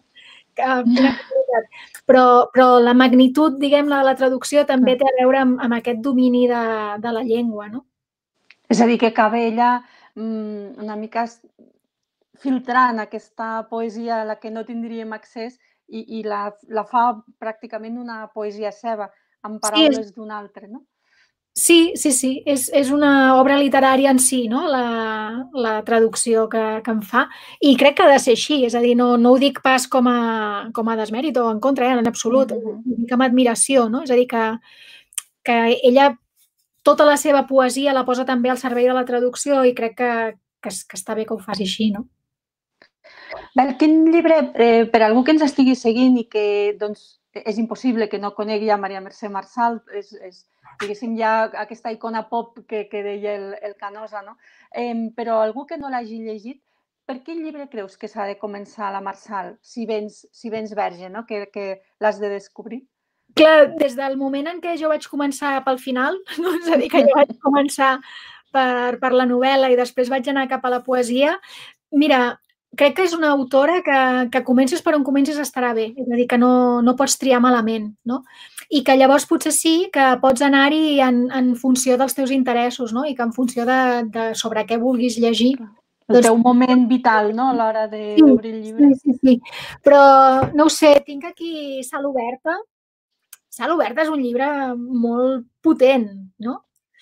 Però la magnitud, diguem-ne, de la traducció també té a veure amb aquest domini de la llengua, no? És a dir, que acaba ella una mica filtrant aquesta poesia a la que no tindríem accés i la fa pràcticament una poesia seva, amb paraules d'un altre, no? Sí, sí, sí, és una obra literària en si, la traducció que em fa, i crec que ha de ser així, és a dir, no ho dic pas com a desmèrit o en contra, en absolut, ho dic amb admiració, és a dir, que ella tota la seva poesia la posa també al servei de la traducció i crec que està bé que ho faci així, no? Quin llibre, per algú que ens estigui seguint i que és impossible que no conegui a Maria Mercè Marçal, és diguéssim, ja aquesta icona pop que deia el Canosa, no? Però algú que no l'hagi llegit, per quin llibre creus que s'ha de començar la Marçal, si vens verge, no? Que l'has de descobrir? Clar, des del moment en què jo vaig començar pel final, és a dir, que jo vaig començar per la novel·la i després vaig anar cap a la poesia, mira, crec que és una autora que comences per on comences estarà bé, és a dir, que no pots triar malament, no? I que llavors potser sí que pots anar-hi en funció dels teus interessos, no? I que en funció de sobre què vulguis llegir. El teu moment vital, no?, a l'hora d'obrir el llibre. Sí, sí, sí. Però, no ho sé, tinc aquí Sal oberta Sal oberta és un llibre molt potent, no?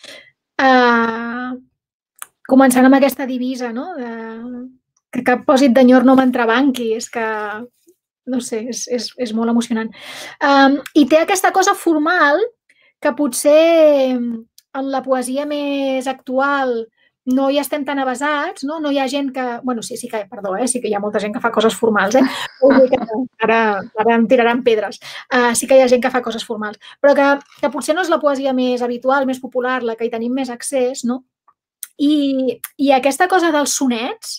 Uh, començant amb aquesta divisa, no? De, que cap pòsit d'enyor no m'entrebanqui, és que, no sé, és, és, és molt emocionant. Um, I té aquesta cosa formal que potser en la poesia més actual no hi estem tan avasats, no? No hi ha gent que... Bueno, sí, sí que, perdó, eh? Sí que hi ha molta gent que fa coses formals, eh? Ara, ara em tiraran pedres. Uh, sí que hi ha gent que fa coses formals, però que, que potser no és la poesia més habitual, més popular, la que hi tenim més accés, no? I, i aquesta cosa dels sonets,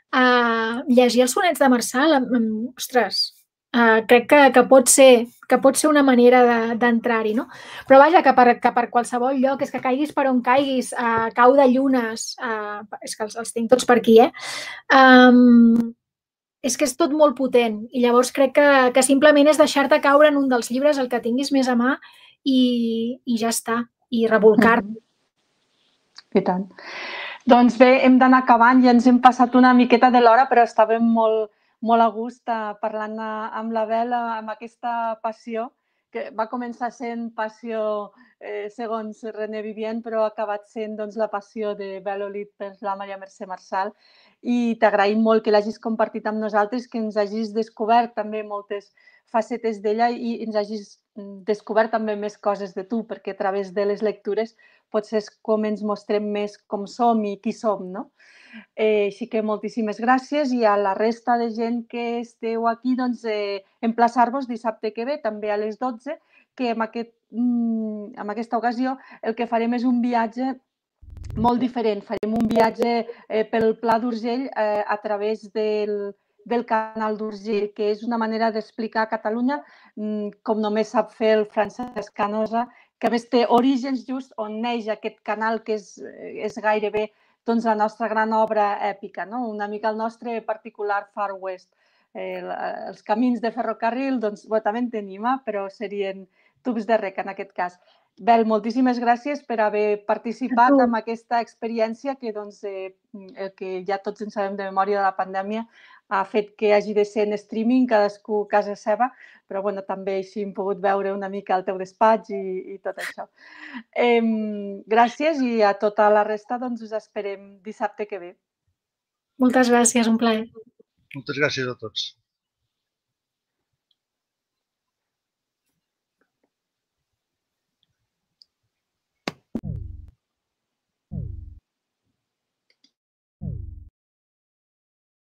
uh, llegir els sonets de Marçal, um, ostres, Uh, crec que, que, pot ser, que pot ser una manera d'entrar-hi, de, no? Però vaja, que per, que per qualsevol lloc, és que caiguis per on caiguis, uh, cau de llunes, uh, és que els, els tinc tots per aquí, eh? Um, és que és tot molt potent i llavors crec que, que simplement és deixar-te caure en un dels llibres, el que tinguis més a mà i, i ja està, i revolcar-te. Mm-hmm. I tant. Doncs bé, hem d'anar acabant, ja ens hem passat una miqueta de l'hora, però estàvem molt, molt a gust parlant amb la Bel, amb aquesta passió, que va començar sent passió eh, segons René Vivien, però ha acabat sent doncs, la passió de Bel Olid per la Maria Mercè Marçal. I t'agraïm molt que l'hagis compartit amb nosaltres, que ens hagis descobert també moltes facetes d'ella i ens hagis descobert també més coses de tu, perquè a través de les lectures potser és com ens mostrem més com som i qui som, no? Eh, així que moltíssimes gràcies i a la resta de gent que esteu aquí, doncs, eh, emplaçar-vos dissabte que ve, també a les dotze, que en, aquest, mm, en aquesta ocasió el que farem és un viatge molt diferent. Farem un viatge eh, pel Pla d'Urgell eh, a través del, del canal d'Urgell, que és una manera d'explicar Catalunya mm, com només sap fer el Francesc Canosa, que a més té orígens just on neix aquest canal, que és, és gairebé doncs, la nostra gran obra èpica, no? Una mica el nostre particular Far West. Eh, els camins de ferrocarril, doncs, bueno, també en tenim, eh? Però serien tubs de rec en aquest cas. Bel, moltíssimes gràcies per haver participat en aquesta experiència que, doncs, eh, el que ja tots en sabem de memòria de la pandèmia ha fet que hagi de ser en streaming, cadascú a casa seva, però bueno, també així hem pogut veure una mica el teu despatx i, i tot això. Eh, gràcies i a tota la resta doncs us esperem dissabte que ve. Moltes gràcies, un plaer. Moltes gràcies a tots.